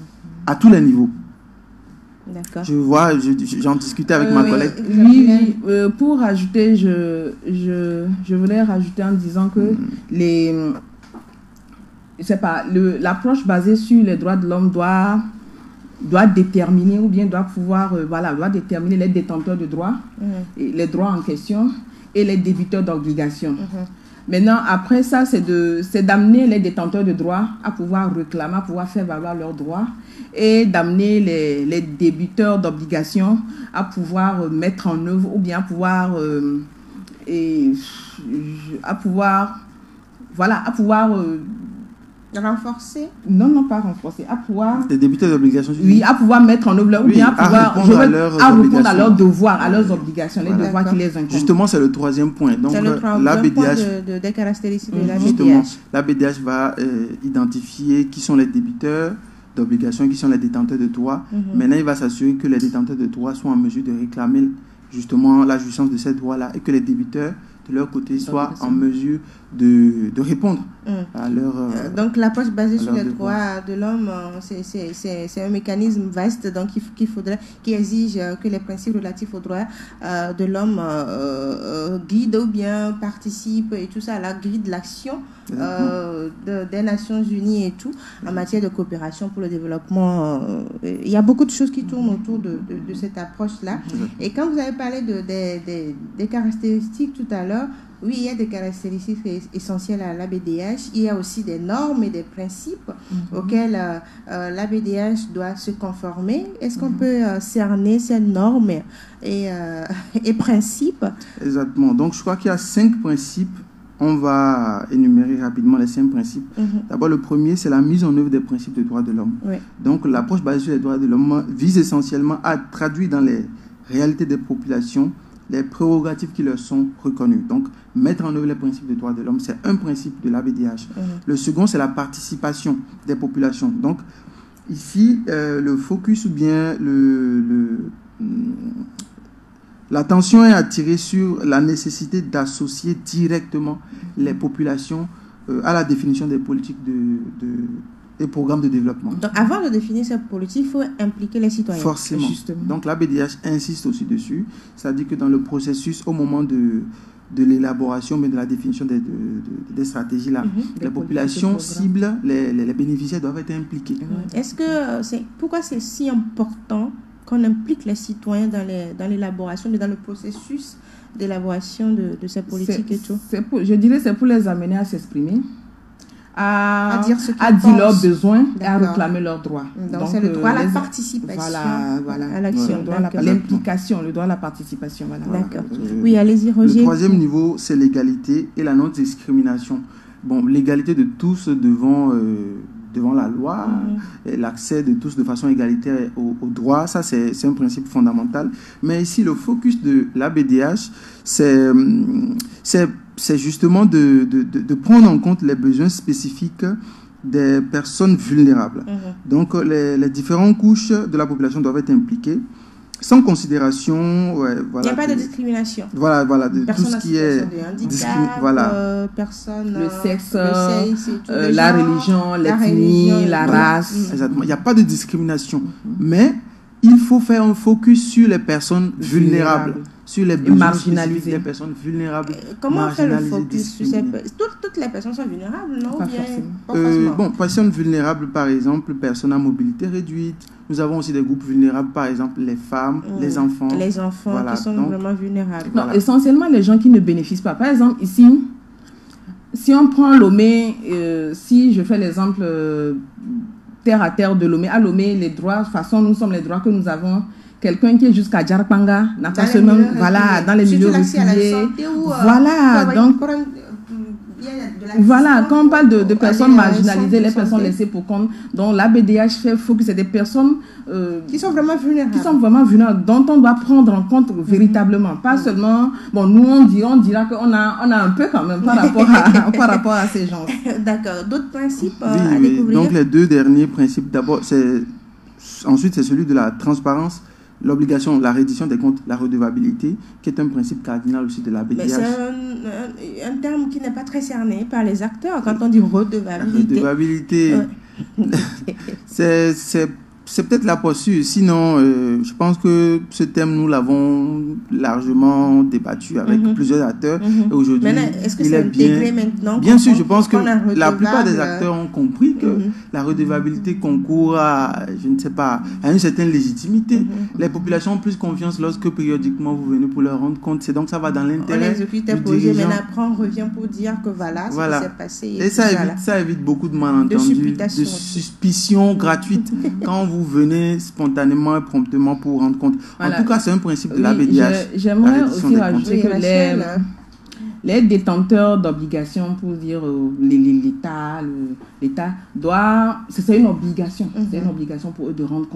à tous les niveaux. D'accord. Je vois, je, j'en discutais avec euh, ma collègue. Oui, oui. Euh, pour rajouter, je, je, je voulais rajouter en disant que mm. les, c'est pas, le, l'approche basée sur les droits de l'homme doit, doit déterminer ou bien doit pouvoir, euh, voilà, doit déterminer les détenteurs de droits, mm. et les droits en question et les débiteurs d'obligations. Mm-hmm. Maintenant, après ça, c'est, de, c'est d'amener les détenteurs de droits à pouvoir réclamer, à pouvoir faire valoir leurs droits et d'amener les, les débiteurs d'obligations à pouvoir mettre en œuvre ou bien à pouvoir, euh, et, à pouvoir, voilà, à pouvoir... Euh, renforcer Non, non, pas renforcer, à pouvoir... Les débiteurs d'obligations. Oui, à pouvoir mettre en œuvre, ou oui, bien à pouvoir... À répondre, à, leurs à, répondre à leurs devoirs, à leurs obligations, les voilà. devoirs qui les incombent. Justement, c'est le troisième point. Donc, c'est le troisième la B D H, point de, de, des caractéristiques de la justement, B D H. La B D H va euh, identifier qui sont les débiteurs d'obligations, qui sont les détenteurs de droits. Mm-hmm. Maintenant, il va s'assurer que les détenteurs de droits sont en mesure de réclamer justement la jouissance de ces droits-là et que les débiteurs de leur côté, soient en mesure de, de répondre mmh. à leur... Euh, donc, l'approche basée sur les droits de l'homme, c'est un mécanisme vaste donc il, qu'il faudrait, qui exige que les principes relatifs aux droits euh, de l'homme euh, euh, guident ou bien participent et tout ça à la grille de l'action euh, de, des Nations Unies et tout, en matière de coopération pour le développement. Euh, il y a beaucoup de choses qui tournent autour de, de, de cette approche-là. Et quand vous avez parlé de, de, de, des caractéristiques tout à l'heure, oui, il y a des caractéristiques essentielles à l'A B D H. Il y a aussi des normes et des principes mm-hmm. auxquels euh, euh, l'A B D H doit se conformer. Est-ce qu'on mm-hmm. peut euh, cerner ces normes et, euh, et principes? Exactement. Donc, je crois qu'il y a cinq principes. On va énumérer rapidement les cinq principes. Mm-hmm. D'abord, le premier, c'est la mise en œuvre des principes des droits de l'homme. Oui. Donc, l'approche basée sur les droits de l'homme vise essentiellement à traduire dans les réalités des populations les prérogatives qui leur sont reconnues. Donc, mettre en œuvre les principes des droits de l'homme, c'est un principe de l'A B D H. Mmh. Le second, c'est la participation des populations. Donc, ici, euh, le focus ou bien le, le, l'attention est attirée sur la nécessité d'associer directement les populations euh, à la définition des politiques de... de et programmes de développement. Donc, avant de définir cette politique, il faut impliquer les citoyens. Forcément. Justement. Donc, l'A B D H insiste aussi dessus. C'est-à-dire que dans le processus, au moment de, de l'élaboration, mais de la définition des, de, de, des stratégies, là, mm-hmm. les populations cibles, les, les, les bénéficiaires doivent être impliqués. Mm-hmm. Est-ce que c'est, pourquoi c'est si important qu'on implique les citoyens dans, les, dans l'élaboration, mais dans le processus d'élaboration de, de ces politiques et tout? C'est pour, je dirais que c'est pour les amener à s'exprimer. À, à dire, ce à dire leurs besoins et à réclamer leurs droits. Donc, Donc c'est le droit à la les... participation voilà, voilà, à l'action. Voilà, l'implication, le droit à la participation. Voilà. D'accord. Euh, oui, allez-y, Roger. Le troisième niveau, c'est l'égalité et la non-discrimination. Bon, l'égalité de tous devant, euh, devant la loi, mmh. et l'accès de tous de façon égalitaire aux, aux droits, ça c'est, c'est un principe fondamental. Mais ici, le focus de l'A B D H, c'est... c'est c'est justement de, de, de, de prendre en compte les besoins spécifiques des personnes vulnérables. Mmh. Donc, les, les différentes couches de la population doivent être impliquées, sans considération... Ouais, voilà, il n'y a pas de discrimination. Voilà, voilà, de tout ce qui est... Handicap, voilà. euh, personne, le sexe, le sexe tout, euh, la genres, religion, l'ethnie, la, la race. Mmh. Exactement. Il n'y a pas de discrimination. Mmh. Mais il faut faire un focus sur les personnes vulnérables. vulnérables. Sur les besoins marginalisées, les personnes vulnérables. Euh, comment on fait le focus sur ces personnes? Toutes, toutes les personnes sont vulnérables, non? Pas forcément. Pas euh, bon, personnes vulnérables, par exemple, personnes à mobilité réduite. Nous avons aussi des groupes vulnérables, par exemple, les femmes, mmh. les enfants. Les enfants voilà, qui sont donc, vraiment vulnérables. Non, voilà. Essentiellement, les gens qui ne bénéficient pas. Par exemple, ici, si on prend Lomé, euh, si je fais l'exemple euh, terre à terre de Lomé, à Lomé, les droits, de toute façon, nous sommes les droits que nous avons. Quelqu'un qui est jusqu'à Djarpanga n'a pas seulement, voilà, dans les milieux reculés. Voilà, donc, voilà, quand on parle de, de personnes marginalisées, les personnes laissées pour compte, donc l'A B D H fait focus, c'est des personnes euh, qui sont vraiment vulnérables. Qui sont vraiment vulnérables, dont on doit prendre en compte véritablement. Pas seulement, bon, nous on, dit, on dira qu'on a, on a un peu quand même par rapport à, par rapport à ces gens. D'accord, d'autres principes oui, à oui. découvrir? Donc les deux derniers principes, d'abord, c'est, ensuite c'est celui de la transparence. L'obligation, la reddition des comptes, la redevabilité, qui est un principe cardinal aussi de l'A B D H. Mais c'est un, un, un terme qui n'est pas très cerné par les acteurs quand on dit redevabilité. La redevabilité, ouais. c'est, c'est, c'est peut-être la posture. Sinon, euh, je pense que ce thème, nous l'avons largement débattu avec mm-hmm. plusieurs acteurs. Mm-hmm. Et aujourd'hui, maintenant, est-ce que il c'est est bien, maintenant bien sûr, je pense que la plupart des acteurs ont compris que mm-hmm. la redevabilité concourt à, je ne sais pas, à une certaine légitimité. Mm-hmm. Les populations ont plus confiance lorsque périodiquement vous venez pour leur rendre compte. C'est donc ça va dans l'intérêt. On exécute un projet, mais après on revient pour dire que voilà, ce voilà. qui s'est passé. Et, et ça, évite, voilà. ça évite beaucoup de malentendus, de, de suspicions gratuites quand vous venez spontanément et promptement pour rendre compte. Voilà. En tout cas, c'est un principe de oui, l'A B D H. Je, j'aimerais aussi rajouter que les, les détenteurs d'obligations, pour dire euh, l'État, le, l'État doit, c'est une obligation, mm-hmm. c'est une obligation pour eux de rendre compte.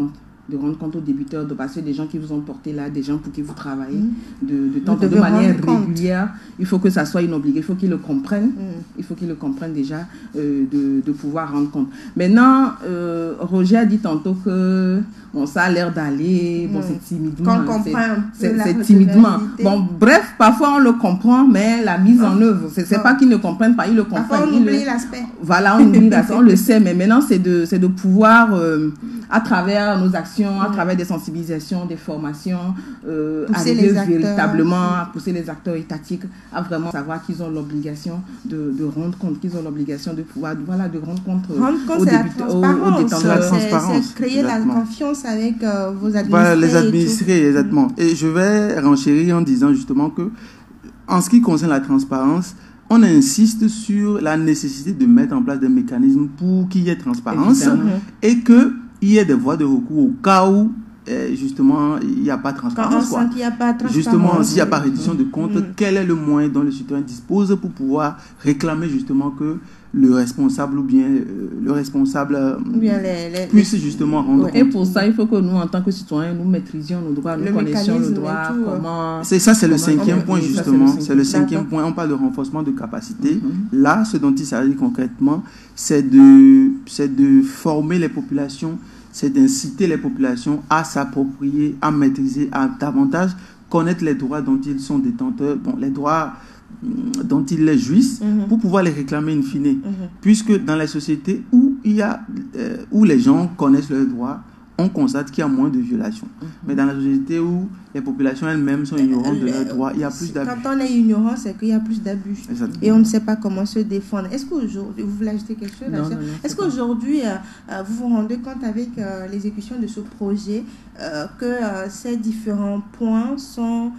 de rendre compte aux débuteurs, de passer des gens qui vous ont porté là, des gens pour qui vous travaillez, mmh. de, de, temps, de, de manière régulière. Il faut que ça soit inobligé, il faut qu'ils le comprennent, mmh. il faut qu'ils le comprennent déjà, euh, de, de pouvoir rendre compte. Maintenant, euh, Roger a dit tantôt que bon, ça a l'air d'aller, mmh. bon, c'est timidement. Qu'on comprend un peu c'est, c'est timidement. Bon, bref, parfois on le comprend, mais la mise en œuvre, c'est, c'est oh. pas qu'ils ne comprennent pas, ils le comprennent. Parfois on oublie le... l'aspect. Voilà, on oublie l'aspect, on le sait, mais maintenant c'est de, c'est de pouvoir, euh, à travers nos actions, à mmh. travers des sensibilisations, des formations, euh, arriver véritablement mmh. à pousser les acteurs étatiques à vraiment savoir qu'ils ont l'obligation de, de rendre compte, qu'ils ont l'obligation de pouvoir, voilà, de rendre compte, euh, rendre compte aux, début- aux, aux détenteurs. C'est la transparence. C'est créer exactement. La confiance avec euh, vos administrés. Voilà, les administrés, et exactement. Mmh. Et je vais renchérir en disant justement que, en ce qui concerne la transparence, on insiste sur la nécessité de mettre en place des mécanismes pour qu'il y ait transparence Évidemment. Et qu'il y ait des voies de recours au cas où, eh, justement, il n'y a pas de transparence. Quand on sent qu'il n'y a pas de transparence. Justement, s'il n'y a pas de reddition de compte, mmh. quel est le moyen dont le citoyen dispose pour pouvoir réclamer justement que le responsable ou bien euh, le responsable euh, bien les, les, puisse justement rendre ouais. compte. Et pour ça, il faut que nous, en tant que citoyens, nous maîtrisions nos droits, nous connaissions nos droits. Comment, c'est ça, c'est comment le cinquième point, justement. Ça, c'est le cinquième D'accord. point. On parle de renforcement de capacité. Mm-hmm. Là, ce dont il s'agit concrètement, c'est de, c'est de former les populations, c'est d'inciter les populations à s'approprier, à maîtriser, à davantage connaître les droits dont ils sont détenteurs, bon, les droits dont ils les jouissent, mm-hmm. pour pouvoir les réclamer in fine. Mm-hmm. Puisque dans les sociétés où, il y a, euh, où les gens connaissent leurs droits, on constate qu'il y a moins de violations. Mm-hmm. Mais dans la société où les populations elles-mêmes sont ignorantes de leurs droits, il y a plus d'abus. Quand on est ignorant, c'est qu'il y a plus d'abus. Exactement. Et on ne sait pas comment se défendre. Est-ce qu'aujourd'hui, vous voulez ajouter quelque chose? Non, non, non, Est-ce qu'aujourd'hui, euh, vous vous rendez compte avec euh, l'exécution de ce projet euh, que euh, ces différents points sont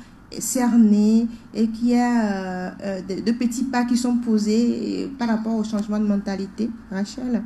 cernés et qu'il y a euh, de, de petits pas qui sont posés par rapport au changement de mentalité? Rachel?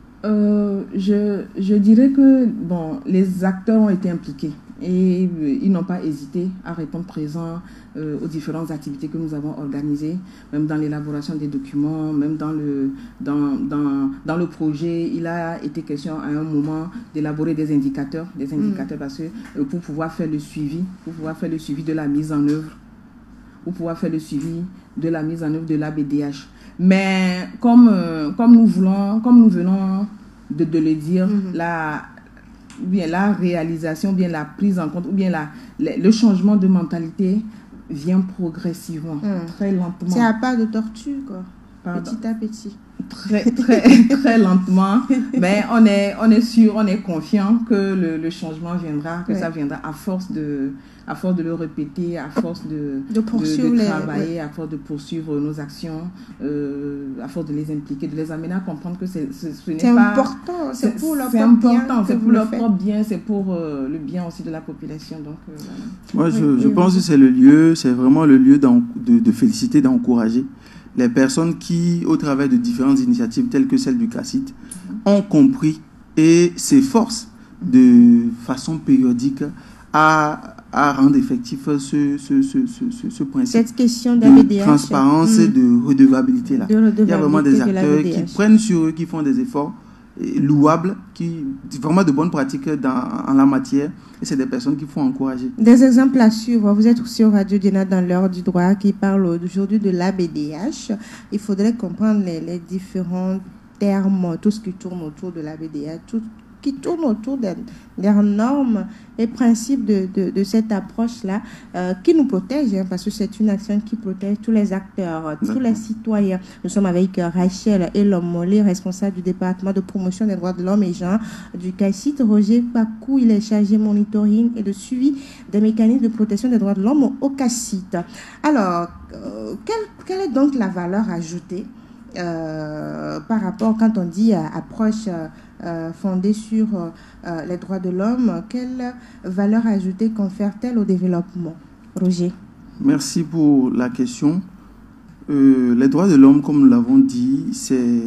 euh, je, je dirais que bon, les acteurs ont été impliqués et euh, ils n'ont pas hésité à répondre présent euh, aux différentes activités que nous avons organisées, même dans l'élaboration des documents, même dans le, dans, dans, dans le projet. Il a été question à un moment d'élaborer des indicateurs, des indicateurs mmh. parce que euh, pour pouvoir faire le suivi, pour pouvoir faire le suivi de la mise en œuvre, pour pouvoir faire le suivi de la mise en œuvre de l'A B D H. Mais comme, euh, comme nous voulons, comme nous venons de, de le dire, mmh. la ou bien la réalisation, ou bien la prise en compte, ou bien la, le, le changement de mentalité vient progressivement, mmh. très lentement. C'est à pas de tortue, quoi. Pardon. Petit à petit. Très, très, très lentement. Mais on est, on est sûr, on est confiant que le, le changement viendra, que ouais. ça viendra à force de, à force de le répéter, à force de, de, poursuivre de, de les, travailler, ouais. à force de poursuivre nos actions, euh, à force de les impliquer, de les amener à comprendre que c'est, ce, ce n'est c'est pas... Important, c'est, c'est pour leur c'est propre important, bien. C'est pour leur propre bien, c'est pour euh, le bien aussi de la population. Donc, euh, voilà. Moi, je, je oui, pense oui. que c'est le lieu, c'est vraiment le lieu de, de féliciter, d'encourager les personnes qui, au travers de différentes initiatives telles que celle du C A C I T, ont compris et s'efforcent de façon périodique à, à rendre effectif ce, ce, ce, ce, ce principe. Cette question de transparence mmh. et de redevabilité. Là. De redevabilité. Il y a vraiment des acteurs qui prennent sur eux, qui font des efforts louables, qui, vraiment de bonnes pratiques dans, en la matière, et c'est des personnes qu'il faut encourager. Des exemples à suivre. Vous êtes sur Radio Diana dans l'heure du droit qui parle aujourd'hui de l'A B D H. Il faudrait comprendre les, les différents termes, tout ce qui tourne autour de l'A B D H, tout qui tourne autour des, des normes et principes de, de, de cette approche-là, euh, qui nous protège, hein, parce que c'est une action qui protège tous les acteurs, D'accord. tous les citoyens. Nous sommes avec euh, Rachel Elom-Mollet, responsable du département de promotion des droits de l'homme et genre du C A C I T. Roger Pakou, il est chargé monitoring et de suivi des mécanismes de protection des droits de l'homme au C A C I T. Alors, euh, quelle, quelle est donc la valeur ajoutée euh, par rapport, quand on dit euh, approche euh, Euh, fondée sur euh, les droits de l'homme, quelle valeur ajoutée confère-t-elle au développement? Roger. Merci pour la question. Euh, les droits de l'homme, comme nous l'avons dit, c'est,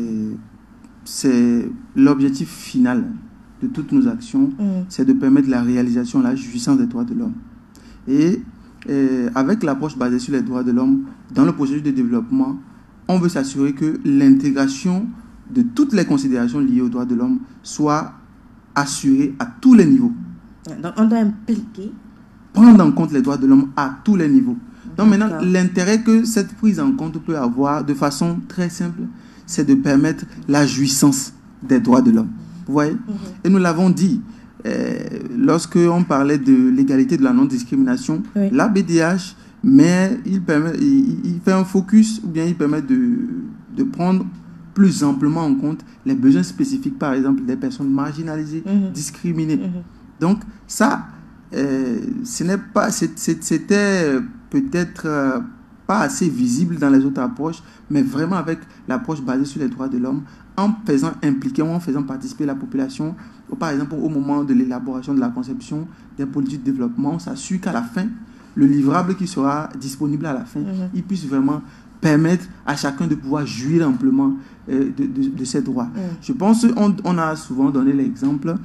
c'est l'objectif final de toutes nos actions, mm. c'est de permettre la réalisation, la jouissance des droits de l'homme. Et, et avec l'approche basée sur les droits de l'homme, dans le processus de développement, on veut s'assurer que l'intégration de toutes les considérations liées aux droits de l'homme soient assurées à tous les niveaux. Donc, on doit impliquer. Prendre en compte les droits de l'homme à tous les niveaux. Donc maintenant, l'intérêt que cette prise en compte peut avoir de façon très simple, c'est de permettre la jouissance des droits de l'homme. Vous voyez? Mm-hmm. Et nous l'avons dit, euh, lorsque on parlait de l'égalité de la non-discrimination, oui. l'A B D H, mais il, permet, il, il fait un focus, ou bien il permet de, de prendre plus amplement en compte les besoins spécifiques, par exemple, des personnes marginalisées, mm-hmm. discriminées. Mm-hmm. Donc ça, euh, ce n'est pas, c'est, c'est, c'était peut-être euh, pas assez visible dans les autres approches, mais vraiment avec l'approche basée sur les droits de l'homme, en faisant impliquer ou en faisant participer la population, ou par exemple au moment de l'élaboration de la conception des politiques de développement, on s'assure qu'à la fin, le livrable qui sera disponible à la fin, mm-hmm. il puisse vraiment permettre à chacun de pouvoir jouir amplement euh, de, de, de ses droits. Mm. Je pense qu'on on a souvent donné l'exemple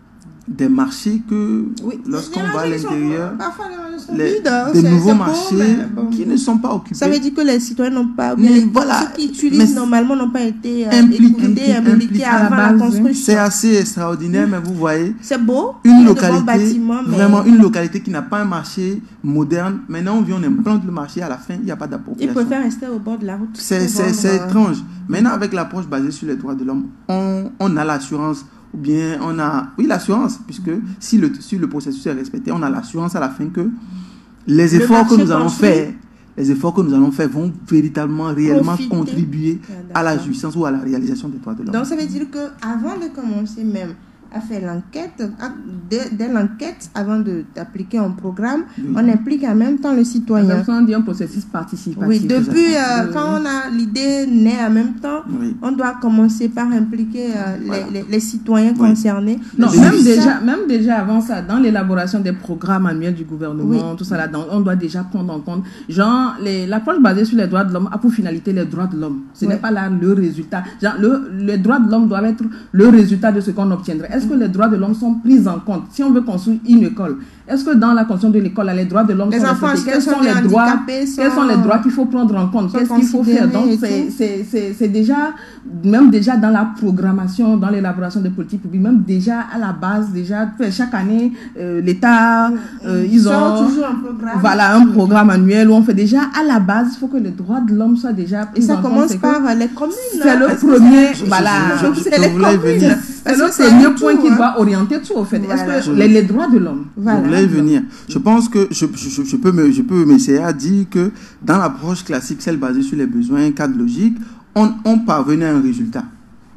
des marchés que oui. lorsqu'on va à l'intérieur, sont, les, vides, hein, des c'est, nouveaux c'est marchés bon, bon. qui ne sont pas occupés. Ça veut dire que les citoyens n'ont pas, mais les, voilà, ceux qui utilisent normalement n'ont pas été euh, impliqués, écoutés, impliqués avant la, base, la construction. C'est assez extraordinaire, mais vous voyez, c'est beau, une localité, bâtiments, mais... vraiment une localité qui n'a pas un marché moderne. Maintenant, on vient, on implante le marché, à la fin, il n'y a pas d'appropriation. Ils préfèrent rester au bord de la route. C'est, c'est, c'est euh... étrange. Maintenant, avec l'approche basée sur les droits de l'homme, on, on a l'assurance. Ou bien on a, oui, l'assurance, puisque si le, si le processus est respecté, on a l'assurance à la fin que les efforts que nous allons faire, les efforts que nous allons faire vont véritablement, réellement Profiter. contribuer ah, à la jouissance ou à la réalisation des droits de l'homme. Donc ça veut dire qu'avant de commencer même à faire l'enquête, dès, dès l'enquête, avant de, d'appliquer un programme, oui. on implique en même temps le citoyen. On dit un processus participatif. Oui, depuis euh, quand on a l'idée naît en même temps, oui. on doit commencer par impliquer euh, voilà. les, les, les citoyens oui. concernés. Non, même déjà, même déjà avant ça, dans l'élaboration des programmes annuels du gouvernement, oui. tout ça là, on doit déjà prendre en compte, genre, les, l'approche basée sur les droits de l'homme a pour finalité les droits de l'homme. Ce oui. n'est pas là le résultat. Genre, le, les droits de l'homme doivent être le résultat de ce qu'on obtiendrait. Est-ce que les droits de l'homme sont pris en compte? Si on veut construire une école, est-ce que dans la construction de l'école, les droits de l'homme les sont enfants, respectés? Quels sont les droits sont... Quels sont les droits qu'il faut prendre en compte? Qu'est-ce qu'il faut faire? Donc, c'est, c'est, c'est, c'est déjà, même déjà dans la programmation, dans l'élaboration des politiques publiques, même déjà à la base, déjà, chaque année, euh, l'État, euh, ils ont toujours un programme. Voilà, un programme annuel où on fait déjà, à la base, il faut que les droits de l'homme soient déjà pris en compte. Et ça commence par que, les communes. C'est le premier, je, voilà. Je, je, je, c'est les communes. C'est le premier point qui doit orienter tout, au fait. Voilà. Est-ce que les, les droits de l'homme? Voilà. Je voulais y venir. Je pense que je, je, je peux me, je peux m'essayer à dire que dans l'approche classique, celle basée sur les besoins, cadre logique, on, on parvenait à un résultat.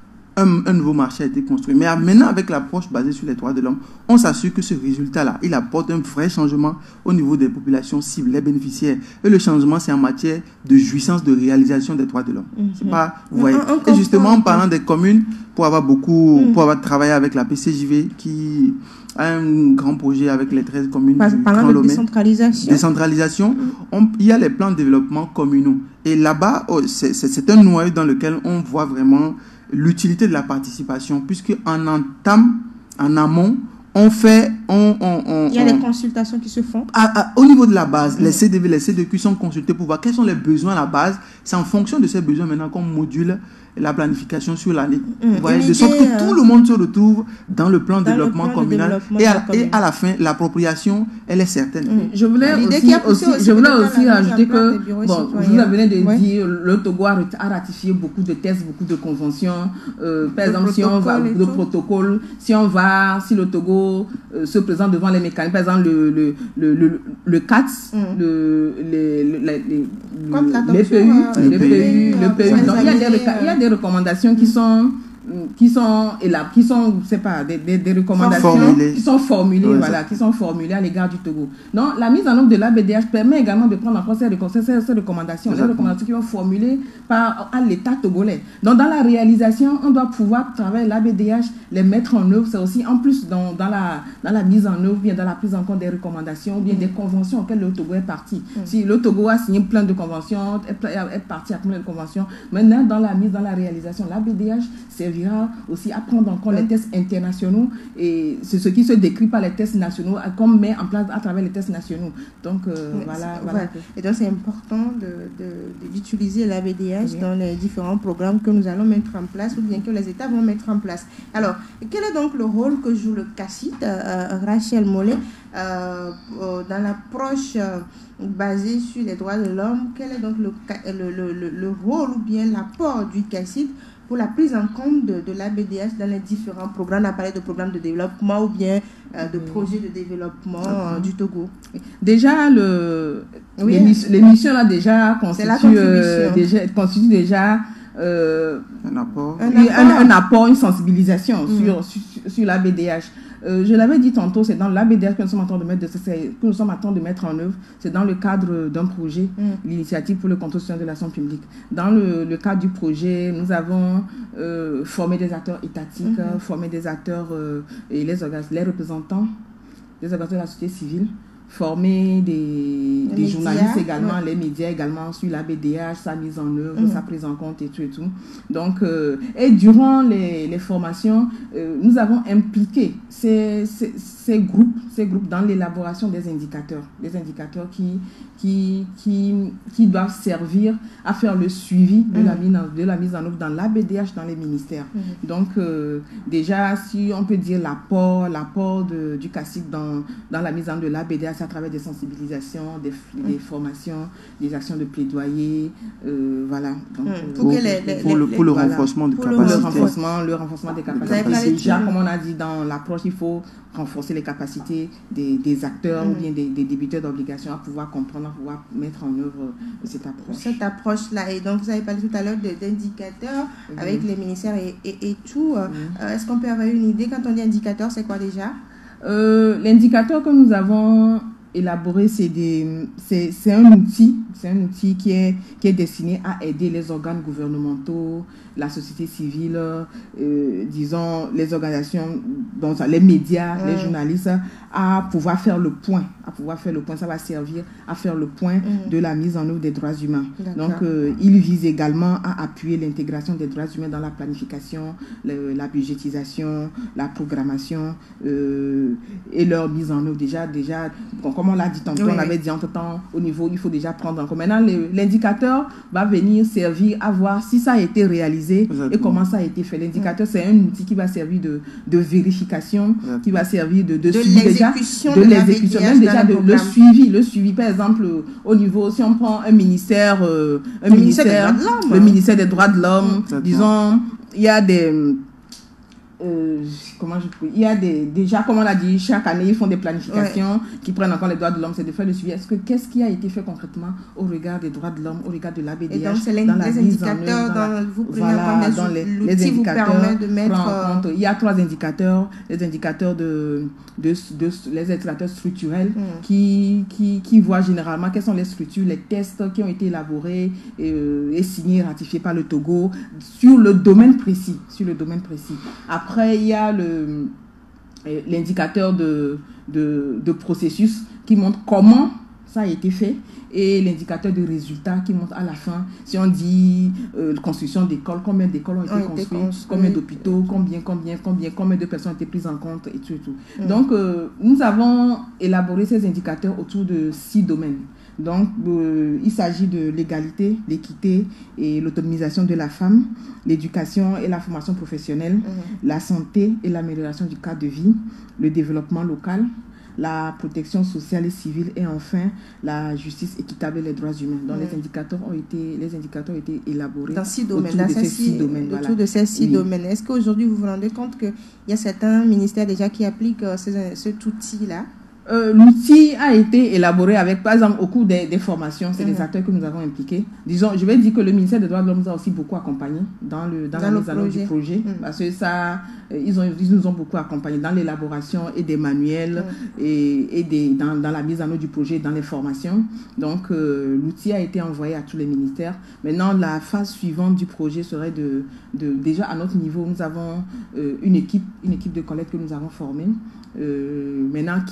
Un, un nouveau marché a été construit. Mais maintenant, avec l'approche basée sur les droits de l'homme, on s'assure que ce résultat-là, il apporte un vrai changement au niveau des populations cibles, les bénéficiaires. Et le changement, c'est en matière de jouissance, de réalisation des droits de l'homme. Mm-hmm. C'est pas, vous voyez. Et justement, en parlant des communes, pour avoir beaucoup, mm. pour avoir travaillé avec la P C J V, qui a un grand projet avec les treize communes Par, du Grand Grand Lomé. Décentralisation. Décentralisation. Mm. On, il y a les plans de développement communaux. Et là-bas, oh, c'est, c'est, c'est un noyau dans lequel on voit vraiment l'utilité de la participation, puisque en entame, en amont, on fait, on, on, on, il y a on, des consultations qui se font. À, à, au niveau de la base, mmh. les C D V, les C D Q sont consultés pour voir quels sont les besoins à la base. C'est en fonction de ces besoins maintenant qu'on module la planification sur l'année. Mmh. Vous voyez, de sorte que euh... tout le monde se retrouve dans le plan de développement plan communal. De développement et, à, et à la fin, l'appropriation, elle est certaine. Mmh. Je voulais aussi, aussi, aussi, je voulais aussi rajouter que, bon, vous venez de ouais. dire, le Togo a ratifié beaucoup de textes, beaucoup de conventions. Euh, par exemple, si on va, le protocole, si on va, si le Togo euh, se présente devant les mécanismes, par exemple, le, le, le, le, le C A T S, mmh. le, les, les, les, les, les P U, euh, le P U, le P U. Donc, il y a des, il y a des recommandations qui sont qui sont et là qui sont c'est pas des, des, des recommandations formulées. qui sont formulées oui, voilà qui sont formulées à l'égard du Togo. Donc la mise en œuvre de l'A B D H permet également de prendre en compte ces, ces, ces recommandations, les recommandations qui sont formulées par à l'État togolais. Donc dans la réalisation, on doit pouvoir travailler l'A B D H, les mettre en œuvre. C'est aussi en plus dans dans la dans la mise en œuvre, bien dans la prise en compte des recommandations, bien mmh. des conventions auxquelles le Togo est parti. Mmh. Si le Togo a signé plein de conventions, est, est parti à plein de conventions, maintenant dans la mise dans la réalisation, l'A B D H c'est servira aussi à prendre en compte les tests internationaux et c'est ce qui se décrit par les tests nationaux, comme met en place à travers les tests nationaux. Donc, euh, voilà, voilà. Ouais. Et donc, c'est important de, de, d'utiliser l'A B D H oui. dans les différents programmes que nous allons mettre en place ou bien que les États vont mettre en place. Alors, quel est donc le rôle que joue le CACIT, euh, Rachel Mollet, euh, euh, dans l'approche euh, basée sur les droits de l'homme? Quel est donc le, le, le, le rôle ou bien l'apport du CACIT pour la prise en compte de, de l'A B D H dans les différents programmes? On a parlé de programmes de développement ou bien euh, de projets de développement euh, du Togo. Déjà, le, oui. l'émission, l'émission là déjà constitue, euh, déjà, constitue déjà euh, un, apport. Un, apport. Un, un apport, une sensibilisation mmh. sur, sur, sur l'A B D H. Euh, je l'avais dit tantôt, c'est dans l'A B D H que nous sommes en train de mettre, de, que nous sommes en train de mettre en œuvre. C'est dans le cadre d'un projet, mmh. l'initiative pour le contrôle social de l'action publique. Dans le, le cadre du projet, nous avons euh, formé des acteurs étatiques, mmh. formé des acteurs euh, et les, les représentants des organisateurs de la société civile, former des, des médias, journalistes également, ouais. les médias également sur l'A B D H, sa mise en œuvre, mmh. sa prise en compte et tout et tout. Donc, euh, et durant les, les formations, euh, nous avons impliqué ces, ces, ces groupes, ces groupes dans l'élaboration des indicateurs, des indicateurs qui, qui, qui, qui doivent servir à faire le suivi de, mmh. la, mise en, de la mise en œuvre dans l'A B D H dans les ministères. Mmh. Donc, euh, déjà, si on peut dire l'apport, l'apport de, du CACIT dans, dans la mise en œuvre de l'A B D H, à travers des sensibilisations, des, des mmh. formations, des actions de plaidoyer, euh, voilà. Donc, mmh. pour, pour, les, les, pour, le, pour le voilà. renforcement de pour capacités. Le renforcement, le renforcement des capacités. Déjà, comme on a dit dans l'approche, il faut renforcer les capacités des, des acteurs mmh. ou bien des, des débiteurs d'obligations à pouvoir comprendre, à pouvoir mettre en œuvre cette approche. Cette approche-là. Et donc, vous avez parlé tout à l'heure d'indicateurs mmh. avec les ministères et, et, et tout. Mmh. Euh, est-ce qu'on peut avoir une idée? Quand on dit indicateur, c'est quoi déjà? Euh, l'indicateur que nous avons élaboré, c'est, des, c'est, c'est un outil, c'est un outil qui est, qui est destiné à aider les organes gouvernementaux, la société civile, euh, disons les organisations, donc les médias, mmh. les journalistes, à pouvoir faire le point, à pouvoir faire le point. Ça va servir à faire le point mmh. de la mise en œuvre des droits humains. D'accord. Donc, euh, il vise également à appuyer l'intégration des droits humains dans la planification, le, la budgétisation, la programmation euh, et leur mise en œuvre. Déjà, déjà, comme on l'a dit tantôt, oui. on avait dit entre-temps, au niveau, il faut déjà prendre en compte. Maintenant, le, l'indicateur va venir servir à voir si ça a été réalisé Exactement. Et comment ça a été fait. L'indicateur, c'est un outil qui va servir de, de vérification, Exactement. Qui va servir de, de, de suivi l'exécution déjà, de, de l'exécution, même déjà de, le suivi, le suivi, par exemple, au niveau, si on prend un ministère, euh, un le ministère, ministère le ministère des droits de l'homme, Exactement. Disons, il y a des... Euh, comment je peux, il y a des, déjà, comme on l'a dit, chaque année, ils font des planifications ouais. qui prennent encore les droits de l'homme, c'est de faire le suivi. Est-ce que, qu'est-ce qui a été fait concrètement au regard des droits de l'homme, au regard de l'A B D H? Et donc, c'est dans la les indicateurs, dans, la, vous prenez voilà, dans les, les indicateurs, vous permet de mettre... en compte. Il y a trois indicateurs, les indicateurs de, de, de, de les indicateurs structurels mm. qui, qui, qui voient généralement quelles sont les structures, les tests qui ont été élaborés et, euh, et signés, ratifiés par le Togo sur le domaine précis, sur le domaine précis. Après, Après, il y a le, l'indicateur de, de, de processus qui montre comment ça a été fait et l'indicateur de résultats qui montre à la fin, si on dit euh, construction d'écoles, combien d'écoles ont été ont construites, construit. combien d'hôpitaux, combien, combien, combien, combien de personnes ont été prises en compte et tout et tout. Mmh. Donc, euh, nous avons élaboré ces indicateurs autour de six domaines. Donc, euh, il s'agit de l'égalité, l'équité et l'autonomisation de la femme, l'éducation et la formation professionnelle, mmh. la santé et l'amélioration du cadre de vie, le développement local, la protection sociale et civile et enfin la justice équitable et les droits humains. Donc, mmh. les indicateurs ont été, les indicateurs ont été élaborés dans six domaines, autour dans de ces six, six domaines. Autour voilà. de ces six oui. domaines. Est-ce qu'aujourd'hui, vous vous rendez compte qu'il y a certains ministères déjà qui appliquent euh, ce, cet outil-là? Euh, l'outil a été élaboré avec, par exemple, au cours des, des formations, c'est mm-hmm. les acteurs que nous avons impliqués. Disons, je vais dire que le ministère des droits de l'homme nous a aussi beaucoup accompagnés dans, le, dans, dans la mise en œuvre du projet, mm-hmm. parce que ça, euh, ils, ont, ils nous ont beaucoup accompagnés dans l'élaboration et des manuels mm-hmm. et, et des, dans, dans la mise en œuvre du projet, dans les formations. Donc, euh, l'outil a été envoyé à tous les ministères. Maintenant, la phase suivante du projet serait de, de déjà à notre niveau, nous avons euh, une équipe, une équipe de collègues que nous avons formée. Euh, maintenant, qui va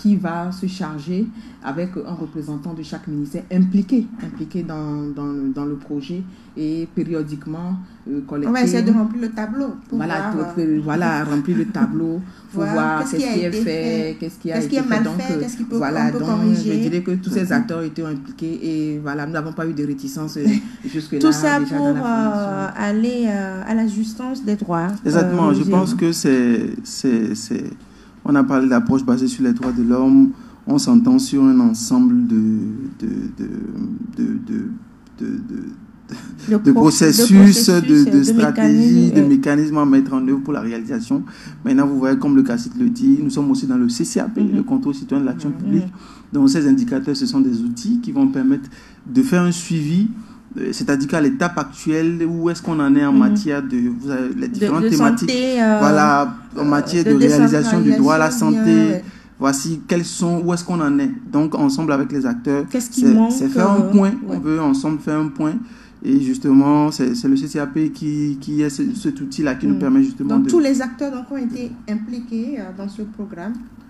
doit se charger avec un représentant de chaque ministère impliqué, impliqué dans, dans, le, dans le projet et périodiquement euh, collecter. On va essayer de remplir le tableau. Pour voilà, voir, pour, euh, voilà, remplir le tableau, pour voir, voir qu'est-ce qui, qui est fait, qu'est-ce qui a qu'est-ce été qui est mal fait. fait, qu'est-ce qu'il peut, voilà, on peut donc, corriger. Je dirais que tous ces acteurs étaient impliqués et voilà, nous n'avons pas eu de réticence jusque-là. Tout ça déjà pour dans la euh, aller euh, à la justesse des droits. Exactement, euh, je pense que c'est, c'est, c'est... On a parlé d'approche basée sur les droits de l'homme, on s'entend sur un ensemble de, de, de, de, de, de, de, de, de processus, de, processus, de, de, de stratégies, de mécanismes à mettre en œuvre pour la réalisation. Maintenant, vous voyez, comme le CACIT le dit, nous sommes aussi dans le C C A P, mm-hmm. le contrôle citoyen de l'action mm-hmm. publique. Donc, ces indicateurs, ce sont des outils qui vont permettre de faire un suivi, c'est-à-dire qu'à l'étape actuelle, où est-ce qu'on en est en mmh. matière de vous avez les différentes de, de thématiques, santé, euh, voilà, en matière de, de réalisation du droit à la santé, bien, voici quels sont, où est-ce qu'on en est. Donc, ensemble avec les acteurs, Qu'est-ce qui c'est, manque, c'est faire un point, ouais. on veut ensemble faire un point. Et justement, c'est, c'est le C C A P qui, qui est ce, cet outil-là qui mmh. nous permet justement donc, de... tous les acteurs donc, ont été impliqués euh, dans ce programme.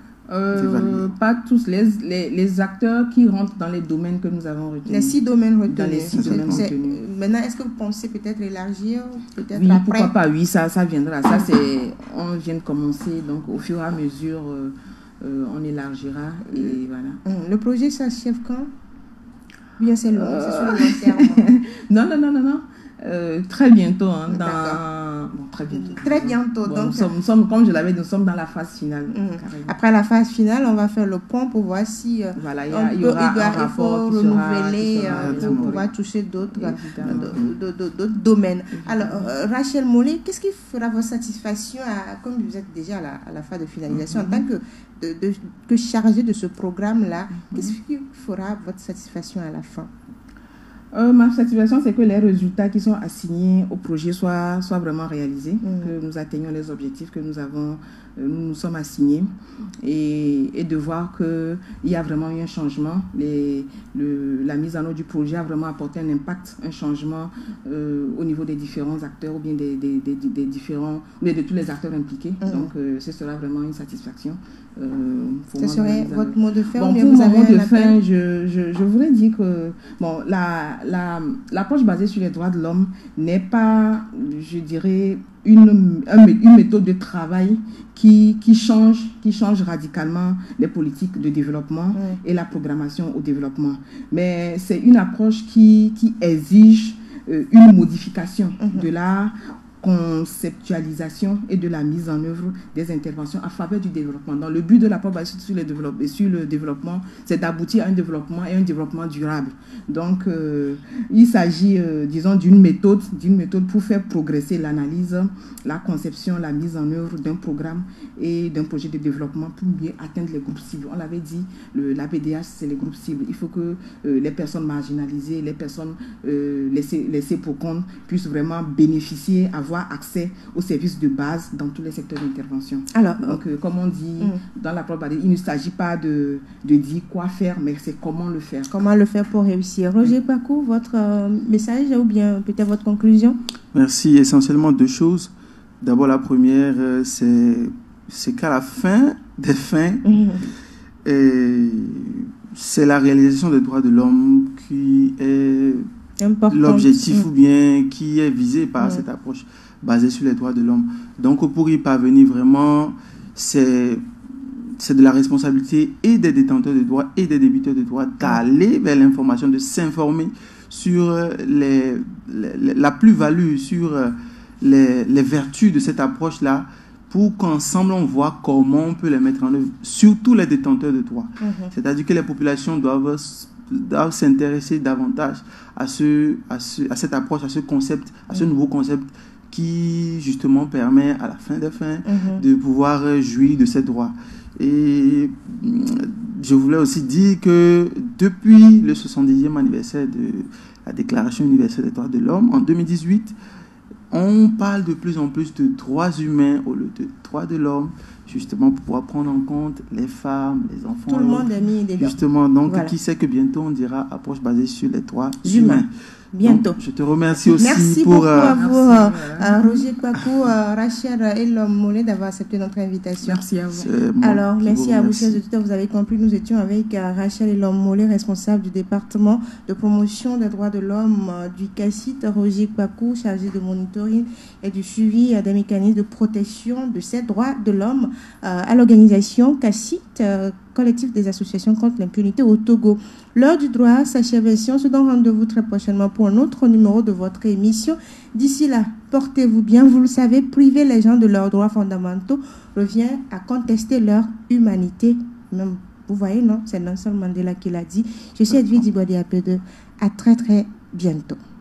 Euh, pas tous les, les, les acteurs qui rentrent dans les domaines que nous avons retenus. Les six domaines retenus. Dans les six c'est, domaines c'est, retenus. Maintenant, est-ce que vous pensez peut-être élargir peut-être oui, après? Pourquoi pas, oui, ça, ça viendra. Ça, c'est, on vient de commencer, donc au fur et à mesure, euh, euh, on élargira et voilà. Le projet s'achève quand? Bien, c'est long, euh... c'est sur le long terme. non, non, non, non, non. Euh, très bientôt, hein, dans... bon, très bientôt. Très bientôt. Bon, donc, nous sommes, nous sommes, comme je l'avais dit, nous sommes dans la phase finale. Mmh. Après la phase finale, on va faire le point pour voir si euh, voilà, il, y a, on il, y peut, aura il, doit, un il rapport faut qui renouveler sera, euh, qui sera pour pouvoir toucher d'autres, d'autres, d'autres, d'autres domaines. Alors, euh, Rachel Mollet, qu'est-ce qui fera votre satisfaction, à, comme vous êtes déjà à la, à la phase de finalisation, mmh. en tant que, de, de, que chargé de ce programme-là, mmh. qu'est-ce qui fera votre satisfaction à la fin? Euh, ma satisfaction, c'est que les résultats qui sont assignés au projet soient, soient vraiment réalisés, mmh. que nous atteignions les objectifs que nous avons, euh, nous nous sommes assignés, et, et de voir qu'il y a vraiment eu un changement. Les, le, la mise en œuvre du projet a vraiment apporté un impact, un changement euh, au niveau des différents acteurs ou bien des, des, des, des différents, mais de tous les acteurs impliqués. Mmh. Donc, euh, ce sera vraiment une satisfaction. Euh, ce serait votre mot de fin? Bon, pour mon mot de fin, je, je, je voudrais dire que bon, la, la, l'approche basée sur les droits de l'homme n'est pas, je dirais, une, une méthode de travail qui, qui, change, qui change radicalement les politiques de développement mmh. et la programmation au développement. Mais c'est une approche qui, qui exige euh, une modification mmh. de la conceptualisation et de la mise en œuvre des interventions à faveur du développement. Dans le but de la propagation sur, sur le développement, c'est d'aboutir à un développement et un développement durable. Donc, euh, il s'agit, euh, disons, d'une méthode, d'une méthode pour faire progresser l'analyse, la conception, la mise en œuvre d'un programme et d'un projet de développement pour mieux atteindre les groupes cibles. On l'avait dit, le, la P D H, c'est les groupes cibles. Il faut que euh, les personnes marginalisées, les personnes euh, laissées, laissées pour compte puissent vraiment bénéficier, avoir accès aux services de base dans tous les secteurs d'intervention. Alors, donc, euh, comme on dit mm. dans la propre, il ne s'agit pas de, de dire quoi faire, mais c'est comment le faire. Comment le faire pour réussir. Roger Pakou, votre euh, message ou bien peut-être votre conclusion? Merci. Essentiellement deux choses. D'abord, la première, euh, c'est, c'est qu'à la fin des fins, mm. et c'est la réalisation des droits de l'homme qui est important. L'objectif mm. ou bien qui est visé par mm. cette approche basée sur les droits de l'homme. Donc, pour y parvenir vraiment, c'est, c'est de la responsabilité et des détenteurs de droits et des débiteurs de droits d'aller vers l'information, de s'informer sur les, les, la plus-value, sur les, les vertus de cette approche-là, pour qu'ensemble on voit comment on peut les mettre en œuvre, surtout les détenteurs de droits. Mm-hmm. C'est-à-dire que les populations doivent, doivent s'intéresser davantage à, ce, à, ce, à cette approche, à ce concept, à ce mm-hmm. nouveau concept qui justement permet à la fin des fins mm-hmm. de pouvoir jouir de ces droits. Et je voulais aussi dire que depuis le soixante-dixième anniversaire de la Déclaration universelle des droits de l'homme, en deux mille dix-huit, on parle de plus en plus de droits humains au lieu de droits de l'homme, justement pour pouvoir prendre en compte les femmes, les enfants. Tout le monde est mis dedans. Justement, donc voilà. Qui sait que bientôt on dira approche basée sur les droits humains. humains. Bientôt. Donc, je te remercie aussi merci pour... beaucoup à euh, vous, euh, à Roger Kwaku, euh, Rachel et l'homme Mollet d'avoir accepté notre invitation. Merci à vous. Alors, merci à vous, chers auditeurs. Vous avez compris, nous étions avec euh, Rachel et l'homme Mollet, responsable du département de promotion des droits de l'homme euh, du C A C I T, Roger Kwaku, chargé de monitoring et du suivi euh, des mécanismes de protection de ces droits de l'homme euh, à l'organisation C A C I T, euh, collectif des associations contre l'impunité au Togo. L'heure du droit s'achève ici. On se donne rendez-vous très prochainement pour un autre numéro de votre émission. D'ici là, portez-vous bien. Vous le savez, priver les gens de leurs droits fondamentaux revient à contester leur humanité. Même, vous voyez, non? C'est Nelson Mandela qui l'a dit. Je suis Edwige Dibodi A P deux. À très, très bientôt.